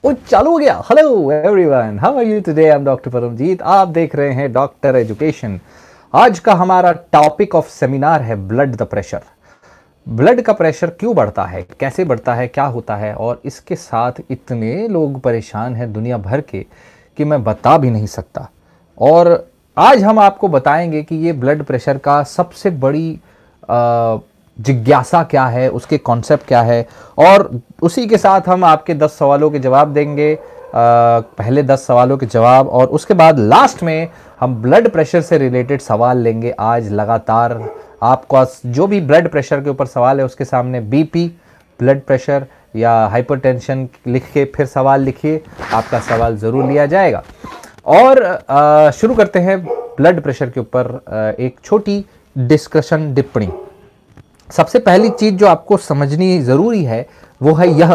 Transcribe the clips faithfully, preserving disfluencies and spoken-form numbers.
ओ चालू हो गया। Hello everyone, how are you today? I am doctor Paramjeet. आप देख रहे हैं डॉक्टर एजुकेशन। आज का हमारा टॉपिक ऑफ सेमिनार है ब्लड द प्रेशर। ब्लड का प्रेशर क्यों बढ़ता है, कैसे बढ़ता है, क्या होता है, और इसके साथ इतने लोग परेशान हैं दुनिया भर के कि मैं बता भी नहीं सकता। और आज हम आपको बताएंगे कि ये ब्लड प्रेशर का सबसे बड़ी आ, जिज्ञासा क्या है, उसके कॉन्सेप्ट क्या है, और उसी के साथ हम आपके दस सवालों के जवाब देंगे। आ, पहले दस सवालों के जवाब, और उसके बाद लास्ट में हम ब्लड प्रेशर से रिलेटेड सवाल लेंगे। आज लगातार आपका जो भी ब्लड प्रेशर के ऊपर सवाल है उसके सामने बीपी, ब्लड प्रेशर या हाइपरटेंशन लिख के फिर सवाल लिखिए, आपका सवाल ज़रूर लिया जाएगा। और आ, शुरू करते हैं ब्लड प्रेशर के ऊपर एक छोटी डिस्कशन टिप्पणी। सबसे पहली चीज जो आपको समझनी जरूरी है वो है यह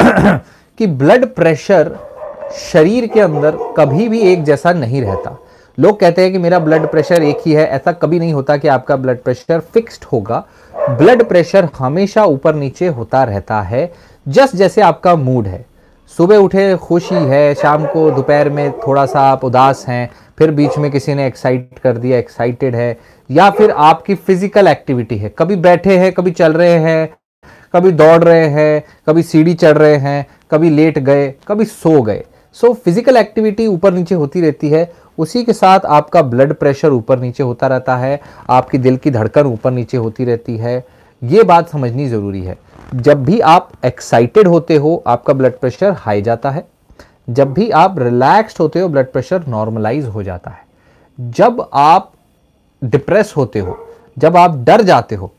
कि ब्लड प्रेशर शरीर के अंदर कभी भी एक जैसा नहीं रहता। लोग कहते हैं कि मेरा ब्लड प्रेशर एक ही है, ऐसा कभी नहीं होता कि आपका ब्लड प्रेशर फिक्स्ड होगा। ब्लड प्रेशर हमेशा ऊपर नीचे होता रहता है, जस्ट जैसे आपका मूड है। सुबह उठे खुशी है, शाम को दोपहर में थोड़ा सा आप उदास हैं, फिर बीच में किसी ने एक्साइट कर दिया, एक्साइटेड है, या फिर आपकी फिजिकल एक्टिविटी है, कभी बैठे हैं, कभी चल रहे हैं, कभी दौड़ रहे हैं, कभी सीढ़ी चढ़ रहे हैं, कभी लेट गए, कभी सो गए। सो फिजिकल एक्टिविटी ऊपर नीचे होती रहती है, उसी के साथ आपका ब्लड प्रेशर ऊपर नीचे होता रहता है, आपकी दिल की धड़कन ऊपर नीचे होती रहती है। ये बात समझनी जरूरी है। जब भी आप एक्साइटेड होते हो आपका ब्लड प्रेशर हाई जाता है, जब भी आप रिलैक्स्ड होते हो ब्लड प्रेशर नॉर्मलाइज हो जाता है, जब आप डिप्रेस होते हो, जब आप डर जाते हो,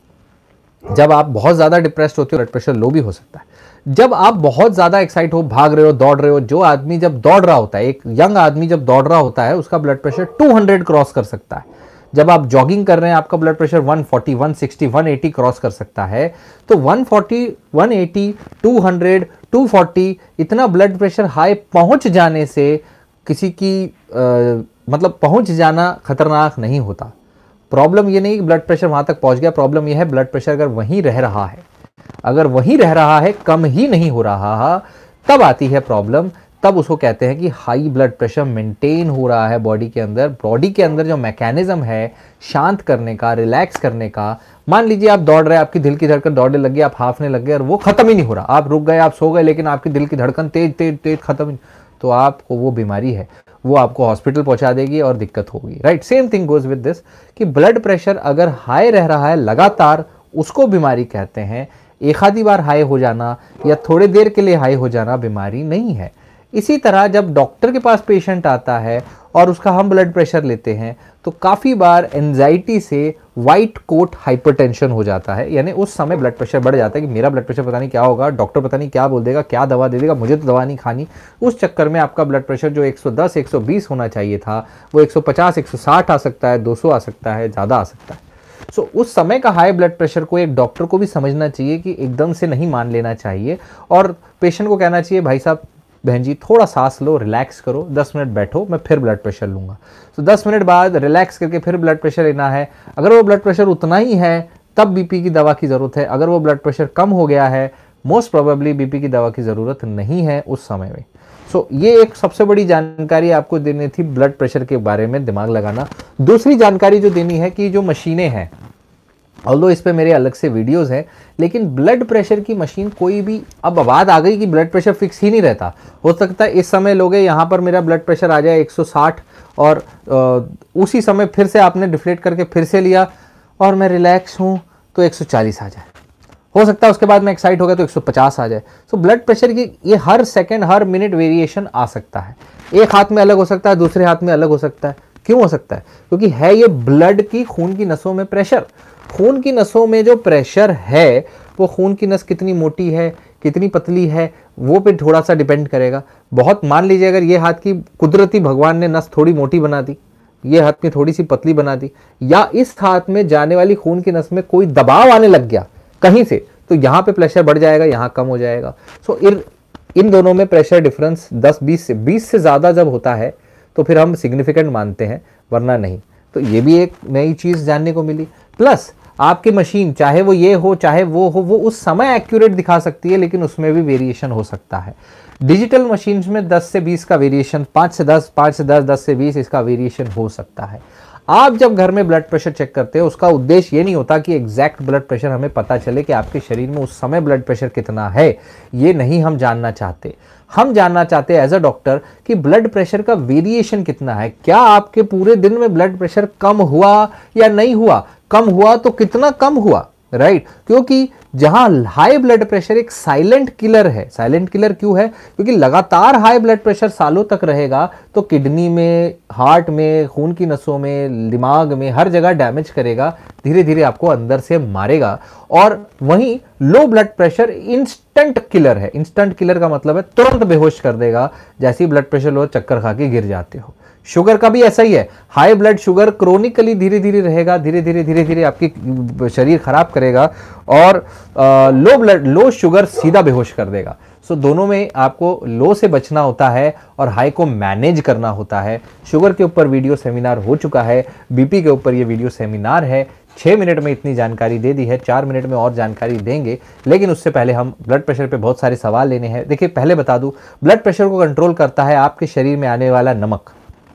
जब आप बहुत ज्यादा डिप्रेस्ड होते हो ब्लड प्रेशर लो भी हो सकता है। जब आप बहुत ज्यादा एक्साइट हो, भाग रहे हो, दौड़ रहे हो, जो आदमी जब दौड़ रहा होता है, एक यंग आदमी जब दौड़ रहा होता है उसका ब्लड प्रेशर दो सौ क्रॉस कर सकता है। जब आप जॉगिंग कर रहे हैं आपका ब्लड प्रेशर एक सौ चालीस, एक सौ साठ, एक सौ अस्सी क्रॉस कर सकता है। तो एक सौ चालीस, एक सौ अस्सी, दो सौ, दो सौ चालीस इतना ब्लड प्रेशर हाई पहुंच जाने से किसी की आ, मतलब पहुंच जाना खतरनाक नहीं होता। प्रॉब्लम ये नहीं कि ब्लड प्रेशर वहां तक पहुंच गया, प्रॉब्लम यह है ब्लड प्रेशर अगर वहीं रह रहा है, अगर वहीं रह रहा है, कम ही नहीं हो रहा है, तब आती है प्रॉब्लम। तब उसको कहते हैं कि हाई ब्लड प्रेशर मेंटेन हो रहा है बॉडी के अंदर। बॉडी के अंदर जो मैकेनिज्म है शांत करने का, रिलैक्स करने का, मान लीजिए आप दौड़ रहे हैं, आपकी दिल की धड़कन दौड़ने लग गई, आप हाफने लग गए और वो खत्म ही नहीं हो रहा, आप रुक गए, आप सो गए, लेकिन आपकी दिल की धड़कन तेज तेज तेज खत्म ही, तो आपको वो बीमारी है, वो आपको हॉस्पिटल पहुंचा देगी और दिक्कत होगी। Right, same thing goes with this कि ब्लड प्रेशर अगर हाई रह रहा है लगातार, उसको बीमारी कहते हैं। एक आधी बार हाई हो जाना या थोड़े देर के लिए हाई हो जाना बीमारी नहीं है। इसी तरह जब डॉक्टर के पास पेशेंट आता है और उसका हम ब्लड प्रेशर लेते हैं तो काफ़ी बार एंजाइटी से वाइट कोट हाइपरटेंशन हो जाता है, यानी उस समय ब्लड प्रेशर बढ़ जाता है कि मेरा ब्लड प्रेशर पता नहीं क्या होगा, डॉक्टर पता नहीं क्या बोल देगा, क्या दवा दे देगा, मुझे तो दवा नहीं खानी। उस चक्कर में आपका ब्लड प्रेशर जो एक सौ दस, एक सौ बीस होना चाहिए था वो एक सौ पचास, एक सौ साठ आ सकता है, दो सौ आ सकता है, ज़्यादा आ सकता है। सो so, उस समय का हाई ब्लड प्रेशर को एक डॉक्टर को भी समझना चाहिए कि एकदम से नहीं मान लेना चाहिए, और पेशेंट को कहना चाहिए भाई साहब, बहन जी थोड़ा सांस लो, रिलैक्स करो, दस मिनट बैठो, मैं फिर ब्लड प्रेशर लूँगा। तो दस मिनट बाद रिलैक्स करके फिर ब्लड प्रेशर लेना है। अगर वो ब्लड प्रेशर उतना ही है तब बीपी की दवा की ज़रूरत है। अगर वो ब्लड प्रेशर कम हो गया है, मोस्ट प्रोबेबली बीपी की दवा की ज़रूरत नहीं है उस समय में। सो so, ये एक सबसे बड़ी जानकारी आपको देनी थी ब्लड प्रेशर के बारे में, दिमाग लगाना। दूसरी जानकारी जो देनी है कि जो मशीनें हैं, ऑल्दो इस पे मेरे अलग से वीडियोस हैं, लेकिन ब्लड प्रेशर की मशीन कोई भी, अब बात आ गई कि ब्लड प्रेशर फिक्स ही नहीं रहता। हो सकता है इस समय लोगे यहाँ पर मेरा ब्लड प्रेशर आ जाए एक सौ साठ और आ, उसी समय फिर से आपने डिफ्लेट करके फिर से लिया और मैं रिलैक्स हूँ तो एक सौ चालीस आ जाए। हो सकता है उसके बाद मैं एक्साइट हो गया तो एक सौ पचास आ जाए। सो ब्लड प्रेशर की ये हर सेकेंड हर मिनट वेरिएशन आ सकता है। एक हाथ में अलग हो सकता है, दूसरे हाथ में अलग हो सकता है। क्यों हो सकता है? क्योंकि है ये ब्लड की, खून की नसों में प्रेशर। खून की नसों में जो प्रेशर है वो खून की नस कितनी मोटी है, कितनी पतली है, वो पे थोड़ा सा डिपेंड करेगा। बहुत मान लीजिए अगर ये हाथ की कुदरती भगवान ने नस थोड़ी मोटी बना दी, ये हाथ में थोड़ी सी पतली बना दी, या इस हाथ में जाने वाली खून की नस में कोई दबाव आने लग गया कहीं से, तो यहाँ पे प्रेशर बढ़ जाएगा, यहाँ कम हो जाएगा। सो इन इन दोनों में प्रेशर डिफरेंस दस बीस से बीस से ज़्यादा जब होता है तो फिर हम सिग्निफिकेंट मानते हैं, वरना नहीं। तो ये भी एक नई चीज़ जानने को मिली। प्लस आपकी मशीन चाहे वो ये हो चाहे वो हो, वो उस समय एक्यूरेट दिखा सकती है, लेकिन उसमें भी वेरिएशन हो सकता है। डिजिटल मशीन्स में दस से बीस का वेरिएशन, पाँच से दस, पाँच से दस, दस से बीस इसका वेरिएशन हो सकता है। आप जब घर में ब्लड प्रेशर चेक करते हो उसका उद्देश्य ये नहीं होता कि एग्जैक्ट ब्लड प्रेशर हमें पता चले कि आपके शरीर में उस समय ब्लड प्रेशर कितना है, ये नहीं हम जानना चाहते। हम जानना चाहते हैं एज अ डॉक्टर कि ब्लड प्रेशर का वेरिएशन कितना है, क्या आपके पूरे दिन में ब्लड प्रेशर कम हुआ या नहीं हुआ, कम हुआ तो कितना कम हुआ, राइट right? क्योंकि जहां हाई ब्लड प्रेशर एक साइलेंट किलर है। साइलेंट किलर क्यों है? क्योंकि लगातार हाई ब्लड प्रेशर सालों तक रहेगा तो किडनी में, हार्ट में, खून की नसों में, दिमाग में, हर जगह डैमेज करेगा, धीरे धीरे आपको अंदर से मारेगा। और वहीं low blood pressure instant killer है। इंस्टेंट किलर का मतलब है तुरंत बेहोश कर देगा जैसे ही ब्लड प्रेशर लो, चक्कर खा के गिर जाते हो। शुगर का भी ऐसा ही है। हाई ब्लड शुगर क्रोनिकली धीरे धीरे रहेगा, धीरे धीरे धीरे धीरे आपकी शरीर खराब करेगा, और लो ब्लड लो शुगर सीधा बेहोश कर देगा। सो so, दोनों में आपको लो से बचना होता है और हाई को मैनेज करना होता है। शुगर के ऊपर वीडियो सेमिनार हो चुका है, बीपी के ऊपर ये वीडियो सेमिनार है। छः मिनट में इतनी जानकारी दे दी है, चार मिनट में और जानकारी देंगे, लेकिन उससे पहले हम ब्लड प्रेशर पे बहुत सारे सवाल लेने हैं। देखिए, पहले बता दूं, ब्लड प्रेशर को कंट्रोल करता है आपके शरीर में आने वाला नमक।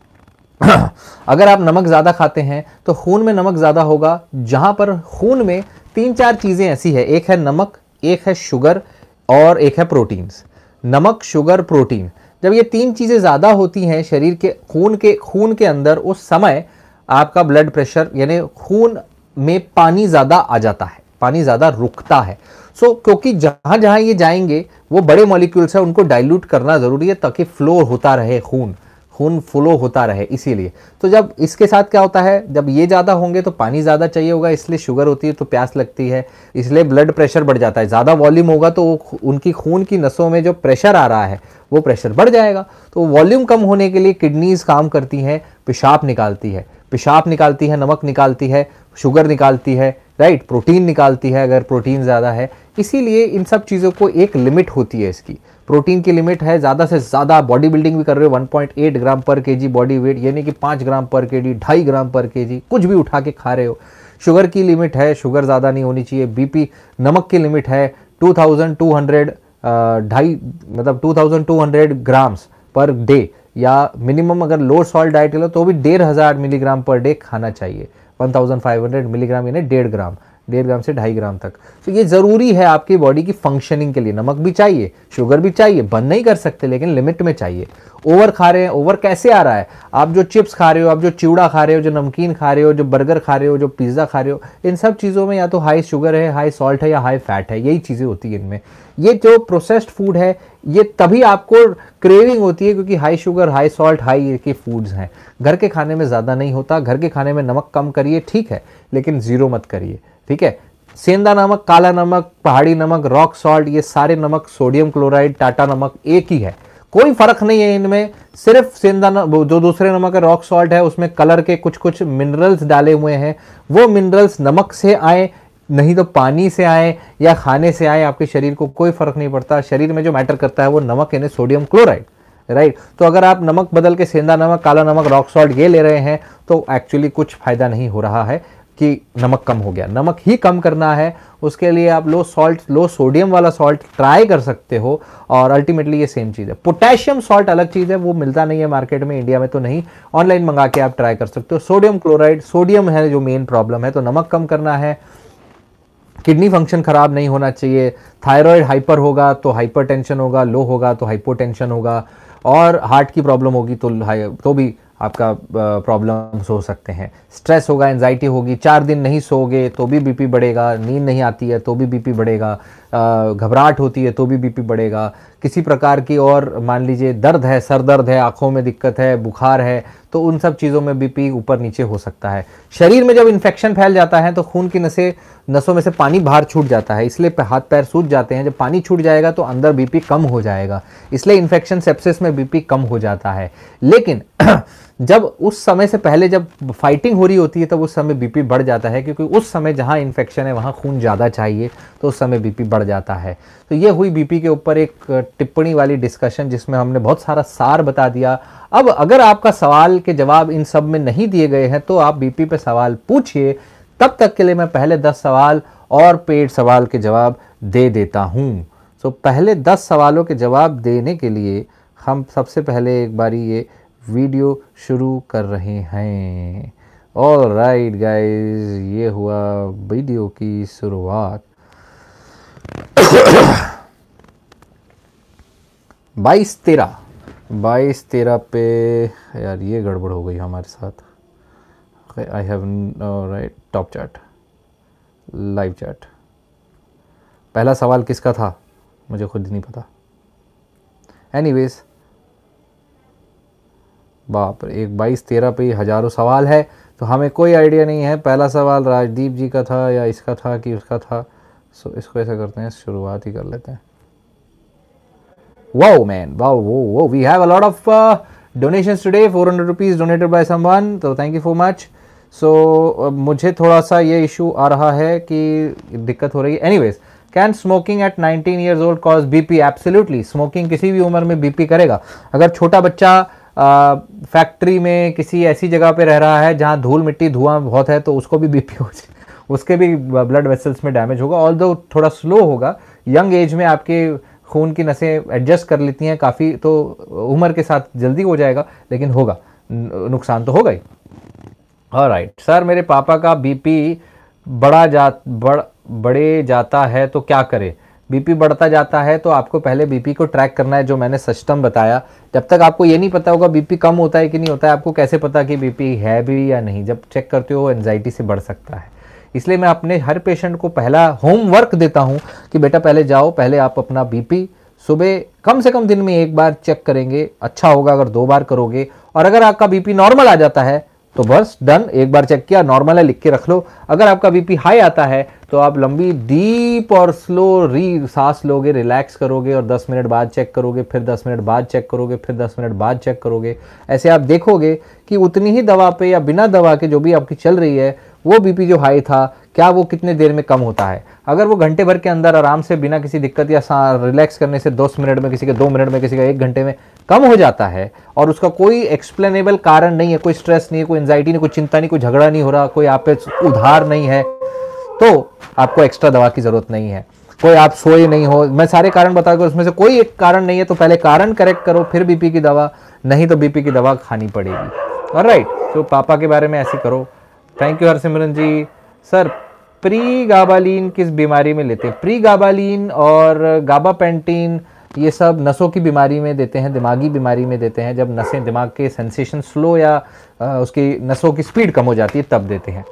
अगर आप नमक ज़्यादा खाते हैं तो खून में नमक ज़्यादा होगा। जहां पर खून में तीन चार चीज़ें ऐसी है, एक है नमक, एक है शुगर और एक है प्रोटीन्स। नमक, शुगर, प्रोटीन, जब ये तीन चीज़ें ज़्यादा होती हैं शरीर के खून के खून के अंदर, उस समय आपका ब्लड प्रेशर यानी खून में पानी ज़्यादा आ जाता है, पानी ज़्यादा रुकता है। सो so, क्योंकि जहां जहां ये जाएंगे वो बड़े मॉलिक्यूल्स है, उनको डाइल्यूट करना ज़रूरी है ताकि फ्लो होता रहे, खून खून फ्लो होता रहे। इसीलिए तो जब इसके साथ क्या होता है, जब ये ज़्यादा होंगे तो पानी ज़्यादा चाहिए होगा, इसलिए शुगर होती है तो प्यास लगती है, इसलिए ब्लड प्रेशर बढ़ जाता है। ज़्यादा वॉल्यूम होगा तो उनकी खून की नसों में जो प्रेशर आ रहा है वो प्रेशर बढ़ जाएगा। तो वॉल्यूम कम होने के लिए किडनीज काम करती हैं, पेशाब निकालती है, पेशाब निकालती है, नमक निकालती है, शुगर निकालती है, राइट, प्रोटीन निकालती है अगर प्रोटीन ज़्यादा है। इसीलिए इन सब चीज़ों को एक लिमिट होती है इसकी। प्रोटीन की लिमिट है, ज़्यादा से ज़्यादा बॉडी बिल्डिंग भी कर रहे हो वन पॉइंट एट ग्राम पर केजी बॉडी वेट, यानी कि पाँच ग्राम पर केजी, ढाई ग्राम पर केजी, कुछ भी उठा के खा रहे हो। शुगर की लिमिट है, शुगर ज़्यादा नहीं होनी चाहिए। बीपी, नमक की लिमिट है टू थाउजेंड टू हंड्रेड, ढाई मतलब two thousand two hundred grams per day, या मिनिमम अगर लो सॉल्ट डाइट लो तो भी डेढ़ हज़ार मिलीग्राम पर डे खाना चाहिए। One thousand five hundred milligram यानी डेढ़ ग्राम, डेढ़ ग्राम से ढाई ग्राम तक। तो ये ज़रूरी है आपकी बॉडी की फंक्शनिंग के लिए। नमक भी चाहिए, शुगर भी चाहिए, बंद नहीं कर सकते लेकिन लिमिट में चाहिए। ओवर खा रहे हैं, ओवर कैसे आ रहा है? आप जो चिप्स खा रहे हो, आप जो चिवड़ा खा रहे हो, जो नमकीन खा रहे हो, जो बर्गर खा रहे हो, जो पिज़्ज़ा खा रहे हो, इन सब चीज़ों में या तो हाई शुगर है, हाई सॉल्ट है या हाई फैट है, यही चीज़ें होती है इनमें। ये जो प्रोसेस्ड फूड है ये तभी आपको क्रेविंग होती है क्योंकि high sugar, high salt, high के फूड्स हैं। घर के खाने में ज़्यादा नहीं होता। घर के खाने में नमक कम करिए, ठीक है, लेकिन ज़ीरो मत करिए, ठीक है। सेंधा नमक, काला नमक, पहाड़ी नमक, रॉक सॉल्ट, ये सारे नमक, सोडियम क्लोराइड, टाटा नमक एक ही है, कोई फर्क नहीं है इनमें। सिर्फ सेंधा नमक, जो दूसरे नमक है रॉक सॉल्ट है, उसमें कलर के कुछ कुछ मिनरल्स डाले हुए हैं। वो मिनरल्स नमक से आए, नहीं तो पानी से आए या खाने से आए, आपके शरीर को कोई फर्क नहीं पड़ता। शरीर में जो मैटर करता है वो नमक यानी सोडियम क्लोराइड, राइट। तो अगर आप नमक बदल के सेंधा नमक, काला नमक, रॉक सॉल्ट ये ले रहे हैं तो एक्चुअली कुछ फायदा नहीं हो रहा है कि नमक कम हो गया। नमक ही कम करना है, उसके लिए आप लो सॉल्ट, लो सोडियम वाला सॉल्ट ट्राई कर सकते हो, और अल्टीमेटली ये सेम चीज़ है। पोटेशियम सॉल्ट अलग चीज़ है, वो मिलता नहीं है मार्केट में, इंडिया में तो नहीं, ऑनलाइन मंगा के आप ट्राई कर सकते हो। सोडियम क्लोराइड, सोडियम है जो मेन प्रॉब्लम है, तो नमक कम करना है। किडनी फंक्शन खराब नहीं होना चाहिए। थायराइड हाइपर होगा तो हाइपरटेंशन होगा, लो होगा तो हाइपोटेंशन होगा, और हार्ट की प्रॉब्लम होगी तो तो भी आपका प्रॉब्लम्स हो सकते हैं। स्ट्रेस होगा, एंजाइटी होगी, चार दिन नहीं सोओगे तो भी बीपी बढ़ेगा, नींद नहीं आती है तो भी बीपी बढ़ेगा, घबराहट होती है तो भी बीपी बढ़ेगा, किसी प्रकार की और मान लीजिए दर्द है, सर दर्द है, आंखों में दिक्कत है, बुखार है, तो उन सब चीज़ों में बीपी ऊपर नीचे हो सकता है। शरीर में जब इन्फेक्शन फैल जाता है तो खून की नसें नसों में से पानी बाहर छूट जाता है, इसलिए हाथ पैर सूज जाते हैं। जब पानी छूट जाएगा तो अंदर बीपी कम हो जाएगा, इसलिए इन्फेक्शन सेप्सिस में बीपी कम हो जाता है। लेकिन जब उस समय से पहले जब फाइटिंग हो रही होती है तब उस समय बीपी बढ़ जाता है, क्योंकि उस समय जहाँ इन्फेक्शन है वहाँ खून ज़्यादा चाहिए, तो उस समय बीपी बढ़ जाता है। तो ये हुई बीपी के ऊपर एक टिप्पणी वाली डिस्कशन, जिसमें हमने बहुत सारा सार बता दिया। अब अगर आपका सवाल के जवाब इन सब में नहीं दिए गए हैं तो आप बीपी पे सवाल पूछिए, तब तक के लिए मैं पहले दस सवाल और पेड सवाल के जवाब दे देता हूँ। सो पहले दस सवालों के जवाब देने के लिए हम सबसे पहले एक बारी ये वीडियो शुरू कर रहे हैं। ऑल राइट गाइज, ये हुआ वीडियो की शुरुआत। बाईस तेरह बाईस तेरह पे यार ये गड़बड़ हो गई हमारे साथ। I have right top chat, live chat. पहला सवाल किसका था मुझे खुद नहीं पता। एनीवेज, बाप रे, एक बाईस तेरह पे हज़ारों सवाल है तो हमें कोई आइडिया नहीं है पहला सवाल राजदीप जी का था या इसका था कि उसका था। सो इसको ऐसा करते हैं, शुरुआत ही कर लेते हैं। वाओ मैन, वाओ वो वो we have a lot of donations today, four hundred rupees donated by someone, तो thank you so much. So मुझे थोड़ा सा ये इशू आ रहा है कि दिक्कत हो रही है। Anyways, can smoking at nineteen years old cause BP? Absolutely, smoking किसी भी उम्र में बीपी करेगा। अगर छोटा बच्चा फैक्ट्री uh, में किसी ऐसी जगह पे रह रहा है जहाँ धूल मिट्टी धुआं बहुत है तो उसको भी बीपी हो उसके भी ब्लड वेसल्स में डैमेज होगा, ऑल्दो थोड़ा स्लो होगा। यंग एज में आपके खून की नसें एडजस्ट कर लेती हैं काफ़ी, तो उम्र के साथ जल्दी हो जाएगा, लेकिन होगा, नुकसान तो होगा ही। ऑलराइट सर, मेरे पापा का बीपी बढ़ा जा बढ़ बढ़े जाता है तो क्या करें? बीपी बढ़ता जाता है तो आपको पहले बीपी को ट्रैक करना है, जो मैंने सिस्टम बताया। जब तक आपको ये नहीं पता होगा बीपी कम होता है कि नहीं होता है, आपको कैसे पता कि बीपी है भी या नहीं? जब चेक करते हो एंजाइटी से बढ़ सकता है। इसलिए मैं अपने हर पेशेंट को पहला होमवर्क देता हूं कि बेटा पहले जाओ, पहले आप अपना बीपी सुबह कम से कम दिन में एक बार चेक करेंगे। अच्छा होगा अगर दो बार करोगे, और अगर आपका बीपी नॉर्मल आ जाता है तो बस डन, एक बार चेक किया, नॉर्मल है लिख के रख लो। अगर आपका बीपी हाई आता है तो आप लंबी डीप और स्लो री सांस लोगे, रिलैक्स करोगे और दस मिनट बाद चेक करोगे, फिर दस मिनट बाद चेक करोगे, फिर दस मिनट बाद चेक करोगे। ऐसे आप देखोगे कि उतनी ही दवा पे या बिना दवा के जो भी आपकी चल रही है वो बीपी जो हाई था, क्या वो कितने देर में कम होता है। अगर वो घंटे भर के अंदर आराम से बिना किसी दिक्कत या रिलैक्स करने से दस मिनट में, किसी के दो मिनट में, किसी का एक घंटे में कम हो जाता है और उसका कोई एक्सप्लेनेबल कारण नहीं है, कोई स्ट्रेस नहीं है, कोई एंजाइटी नहीं, कोई चिंता नहीं, कोई झगड़ा नहीं हो रहा, कोई आप पे उधार नहीं है, तो आपको एक्स्ट्रा दवा की जरूरत नहीं है। कोई आप सोए नहीं हो, मैं सारे कारण बता दूं, उसमें से कोई एक कारण नहीं है तो पहले कारण करेक्ट करो, फिर बीपी की दवा, नहीं तो बीपी की दवा खानी पड़ेगी। ऑलराइट, तो पापा के बारे में ऐसे करो। Thank you Harsimran ji. Sir, pregabalin किस बीमारी में लेते हैं? प्री गाबालीन और गाबापेंटीन ये सब नसों की बीमारी में देते हैं, दिमागी बीमारी में देते हैं। जब नसें, दिमाग के सेंसेशन स्लो या आ, उसकी नसों की स्पीड कम हो जाती है तब देते हैं।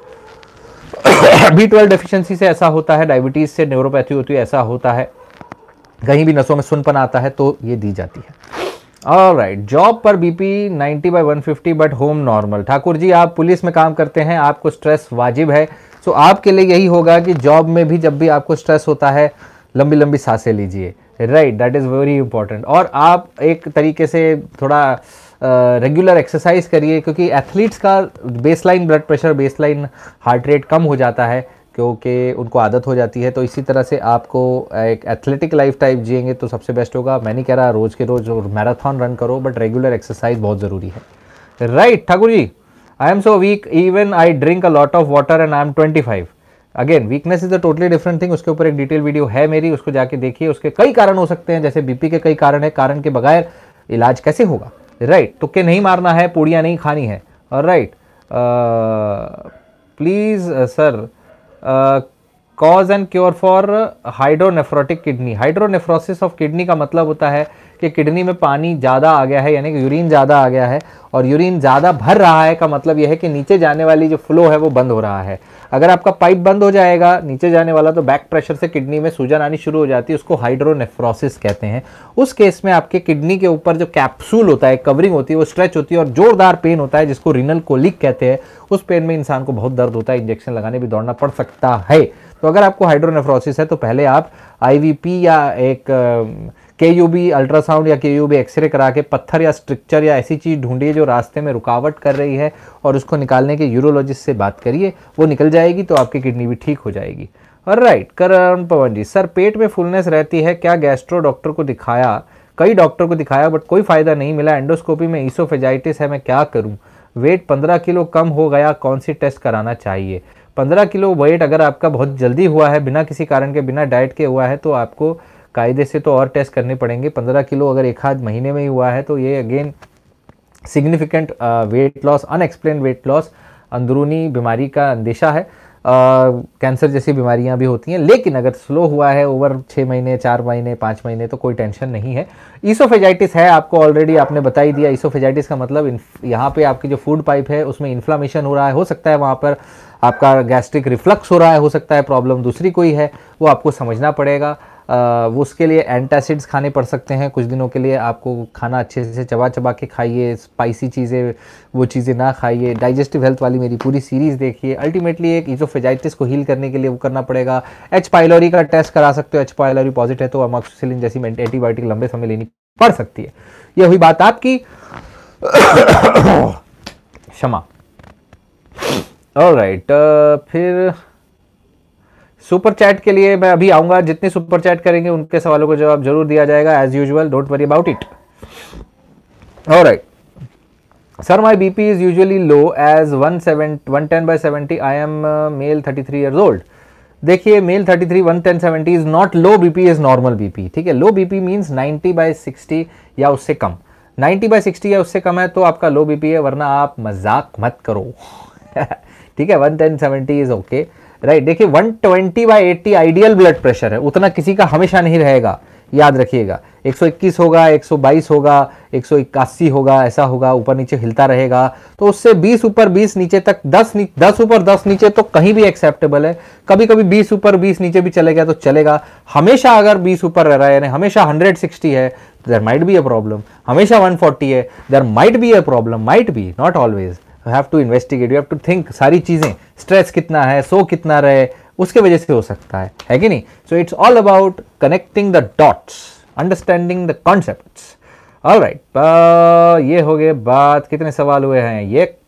बी ट्वेल्व डेफिशिएंसी से ऐसा होता है, डायबिटीज से, न्यूरोपैथी होती है ऐसा होता है, कहीं भी नसों में सुनपन आता है तो ये दी जाती है। ऑलराइट, जॉब पर BP ninety by one fifty but home normal. Thakur ji, आप पुलिस में काम करते हैं, आपको स्ट्रेस वाजिब है, तो आपके लिए यही होगा कि जॉब में भी जब भी आपको स्ट्रेस होता है लंबी लंबी सांसें लीजिए। Right, that is very important. और आप एक तरीके से थोड़ा रेगुलर एक्सरसाइज करिए, क्योंकि एथलीट्स का baseline blood pressure, baseline heart rate कम हो जाता है क्योंकि उनको आदत हो जाती है। तो इसी तरह से आपको एक एथलेटिक लाइफ टाइप जिएंगे तो सबसे बेस्ट होगा। मैं नहीं कह रहा रोज़ के रोज़ मैराथन रन करो, बट रेगुलर एक्सरसाइज बहुत ज़रूरी है। Right Thakur ji, I am so weak, even I drink a lot of water and I am twenty five. Again, weakness is a totally different thing, उसके ऊपर एक डिटेल वीडियो है मेरी, उसको जाके देखिए। उसके कई कारण हो सकते हैं, जैसे बीपी के कई कारण है, कारण के बगैर इलाज कैसे होगा। राइट, तुक्के नहीं मारना है, पूड़ियाँ नहीं खानी है। और right, please sir, cause and cure for hydronephrotic kidney. Hydronephrosis of kidney का मतलब होता है कि किडनी में पानी ज़्यादा आ गया है, यानी कि यूरिन ज़्यादा आ गया है, और यूरिन ज़्यादा भर रहा है का मतलब यह है कि नीचे जाने वाली जो फ्लो है वो बंद हो रहा है। अगर आपका पाइप बंद हो जाएगा नीचे जाने वाला, तो बैक प्रेशर से किडनी में सूजन आनी शुरू हो जाती है, उसको हाइड्रोनेफ्रोसिस कहते हैं। उस केस में आपके किडनी के ऊपर जो कैप्सूल होता है, कवरिंग होती है, वो स्ट्रेच होती है और जोरदार पेन होता है, जिसको रीनल कोलिक कहते हैं। उस पेन में इंसान को बहुत दर्द होता है, इंजेक्शन लगाने भी दौड़ना पड़ सकता है। तो अगर आपको हाइड्रोनेफ्रोसिस है तो पहले आप आईवीपी या एक केयूबी अल्ट्रासाउंड या केयूबी एक्सरे करा के पत्थर या स्ट्रक्चर या ऐसी चीज़ ढूंढिए जो रास्ते में रुकावट कर रही है, और उसको निकालने के यूरोलॉजिस्ट से बात करिए, वो निकल जाएगी तो आपकी किडनी भी ठीक हो जाएगी। और राइट, करण पवन जी, सर पेट में फुलनेस रहती है, क्या गैस्ट्रो डॉक्टर को दिखाया? कई डॉक्टर को दिखाया बट कोई फायदा नहीं मिला, एंडोस्कोपी में ईसोफेजाइटिस है, मैं क्या करूं? वेट पंद्रह किलो कम हो गया, कौन सी टेस्ट कराना चाहिए? पंद्रह किलो वेट अगर आपका बहुत जल्दी हुआ है, बिना किसी कारण के, बिना डाइट के हुआ है, तो आपको कायदे से तो और टेस्ट करने पड़ेंगे। पंद्रह किलो अगर एक आध महीने में ही हुआ है तो ये again significant weight loss, unexplained weight loss, अंदरूनी बीमारी का अंदेशा है। कैंसर uh, जैसी बीमारियां भी होती हैं, लेकिन अगर स्लो हुआ है ओवर छः महीने, चार महीने, पाँच महीने तो कोई टेंशन नहीं है। ईसोफेजाइटिस है, आपको ऑलरेडी आपने बता ही दिया। ईसोफेजाइटिस का मतलब यहाँ पे आपकी जो फूड पाइप है उसमें इन्फ्लामेशन हो रहा है, हो सकता है वहाँ पर आपका गैस्ट्रिक रिफ्लक्स हो रहा है, हो सकता है प्रॉब्लम दूसरी कोई है, वो आपको समझना पड़ेगा। Uh, वो उसके लिए एंटासिड्स खाने पड़ सकते हैं कुछ दिनों के लिए। आपको खाना अच्छे से चबा चबा के खाइए, स्पाइसी चीज़ें वो चीज़ें ना खाइए, डाइजेस्टिव हेल्थ वाली मेरी पूरी सीरीज़ देखिए। अल्टीमेटली एक ईसोफेजाइटिस को हील करने के लिए वो करना पड़ेगा। एच पाइलोरी का टेस्ट करा सकते हो, एच पाइलोरी पॉजिटिव है तो अमोक्सिसिलिन जैसी एंटीबायोटिक लंबे समय लेनी पड़ सकती है। ये हुई बात आपकी, क्षमा। ऑलराइट, फिर सुपर चैट के लिए मैं अभी आऊंगा। जितने सुपर चैट करेंगे उनके सवालों को जवाब जरूर दिया जाएगा as usual, don't worry about it. Alright sir, my BP is usually low as one ten by seventy. I am male thirty three years old. देखिए male thirty three, one ten seventy is not low BP, is normal BP. ठीक है, low BP means ninety by sixty या उससे कम। Ninety by sixty या उससे कम है तो आपका लो बीपी है, वरना आप मजाक मत करो। ठीक है, one ten seventy is okay, right. देखिए one twenty by eighty ideal blood pressure है, उतना किसी का हमेशा नहीं रहेगा, याद रखिएगा। एक सौ इक्कीस होगा, एक सौ बाईस होगा, एक सौ इक्यासी होगा, ऐसा होगा, ऊपर नीचे हिलता रहेगा। तो उससे बीस ऊपर बीस नीचे तक, दस दस ऊपर दस नीचे तो कहीं भी एक्सेप्टेबल है। कभी कभी बीस ऊपर बीस नीचे भी चले गया तो चलेगा। हमेशा अगर बीस ऊपर रह रहा है, यानी हमेशा वन सिक्सटी है, there might be a problem. हमेशा वन फोर्टी है, there might be a problem, might be, not always. You have to investigate, you have to think सारी चीजें, स्ट्रेस कितना है, सो कितना रहे, उसके वजह से हो सकता है, है कि नहीं। So it's all about connecting the dots, understanding the concepts. Alright, ये हो गए बात। कितने सवाल हुए हैं? एक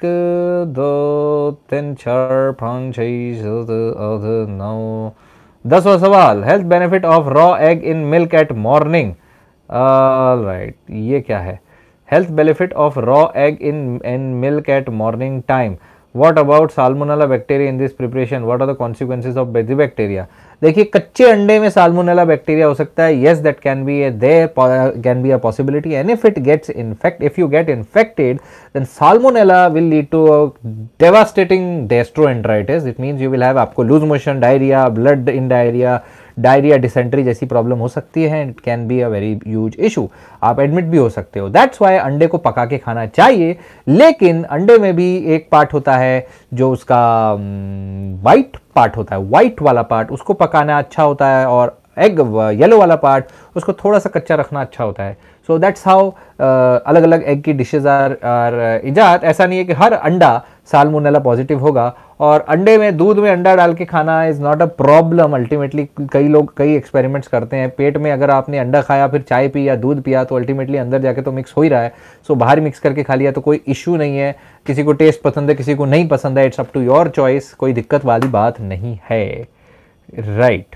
दो तीन चार पाँच छः सात नौ, दसवां सवाल, health benefit of raw egg in milk at morning. Alright, ये क्या है? Health benefit of raw egg in, in milk at morning time. What about salmonella bacteria in this preparation? What are the consequences of the bacteria? देखिए कच्चे अंडे में salmonella bacteria हो सकता है। Yes, that can be a there can be a possibility. And if it gets infect, if you get infected, then salmonella will lead to a devastating gastroenteritis. It means you will have आपको lose motion, diarrhea, blood in diarrhea, diarrhoea, dysentery जैसी problem हो सकती है। It can be a very huge issue, आप admit भी हो सकते हो। दैट्स वाई अंडे को पका के खाना चाहिए, लेकिन अंडे में भी एक पार्ट होता है जो उसका वाइट पार्ट होता है, वाइट वाला पार्ट, उसको पकाना अच्छा होता है, और एग येलो वाला पार्ट उसको थोड़ा सा कच्चा रखना अच्छा होता है। सो दैट्स हाउ अलग अलग एग की डिशेज आर आर इजाद। ऐसा नहीं है कि हर अंडा साल्मोनेला पॉजिटिव होगा, और अंडे में, दूध में अंडा डाल के खाना is not a problem ultimately. कई लोग कई एक्सपेरिमेंट्स करते हैं, पेट में अगर आपने अंडा खाया फिर चाय पी या दूध पिया तो अल्टीमेटली अंदर जाके तो मिक्स हो ही रहा है। सो so, बाहर मिक्स करके खा लिया तो कोई इशू नहीं है। किसी को टेस्ट पसंद है, किसी को नहीं पसंद है, it's up to your choice, कोई दिक्कत वाली बात नहीं है, right.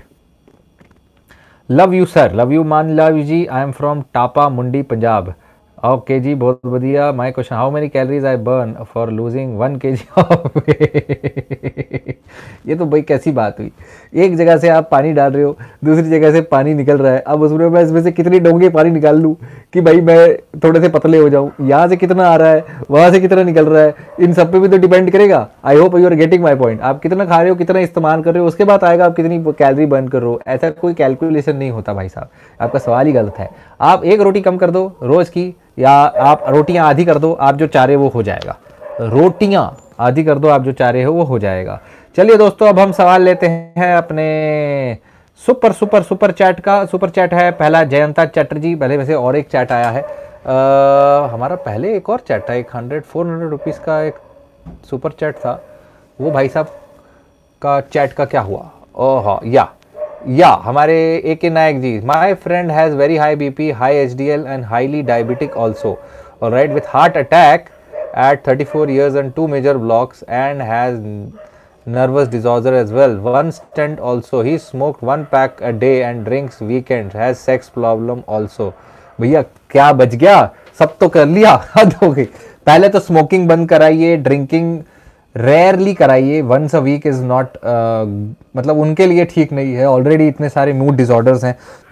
Love you sir, love you Maan Love ji. I am from Tapa Mandi Punjab. Okay जी, बहुत बढ़िया। My question, how many calories I burn for losing one K G of weight. ये तो भाई कैसी बात हुई, एक जगह से आप पानी डाल रहे हो, दूसरी जगह से पानी निकल रहा है। अब उसमें मैं इसमें से कितनी डोंगे पानी निकाल लूँ कि भाई मैं थोड़े से पतले हो जाऊँ। यहाँ से कितना आ रहा है, वहाँ से कितना निकल रहा है, इन सब पे भी तो डिपेंड करेगा। I hope you are getting my point. आप कितना खा रहे हो, कितना इस्तेमाल कर रहे हो, उसके बाद आएगा आप कितनी कैलोरी बर्न कर रहे हो। ऐसा कोई कैलकुलेशन नहीं होता भाई साहब, आपका सवाल ही गलत है। आप एक रोटी कम कर दो रोज़ की, या आप रोटियां आधी कर दो, आप जो चाह रहे हो वो हो जाएगा। रोटियां आधी कर दो, आप जो चाह रहे हो वो हो जाएगा। चलिए दोस्तों, अब हम सवाल लेते हैं अपने सुपर सुपर सुपर चैट का। सुपर चैट है पहला जयंता चटर्जी। पहले वैसे और एक चैट आया है, आ, हमारा पहले एक और चैट था, एक हंड्रेड फोर हंड्रेड रुपीज़ का एक सुपर चैट था। वो भाई साहब का चैट का क्या हुआ? ओह या या हमारे A K Nayak ji, my friend has very high B P, high H D L and highly diabetic also, alright, with heart attack at thirty-four years and two major blocks, and has nervous disorder as well. One stent also. He smoked one pack a day and drinks weekends. Has sex problem also. भैया क्या बच गया? सब तो कर लिया, हद हो गई। पहले तो स्मोकिंग बंद कराइए, ड्रिंकिंग रेयरली कराइए, once a week is not, मतलब उनके लिए ठीक नहीं है। ऑलरेडी इतने सारे मूड डिसऑर्डर्स हैं,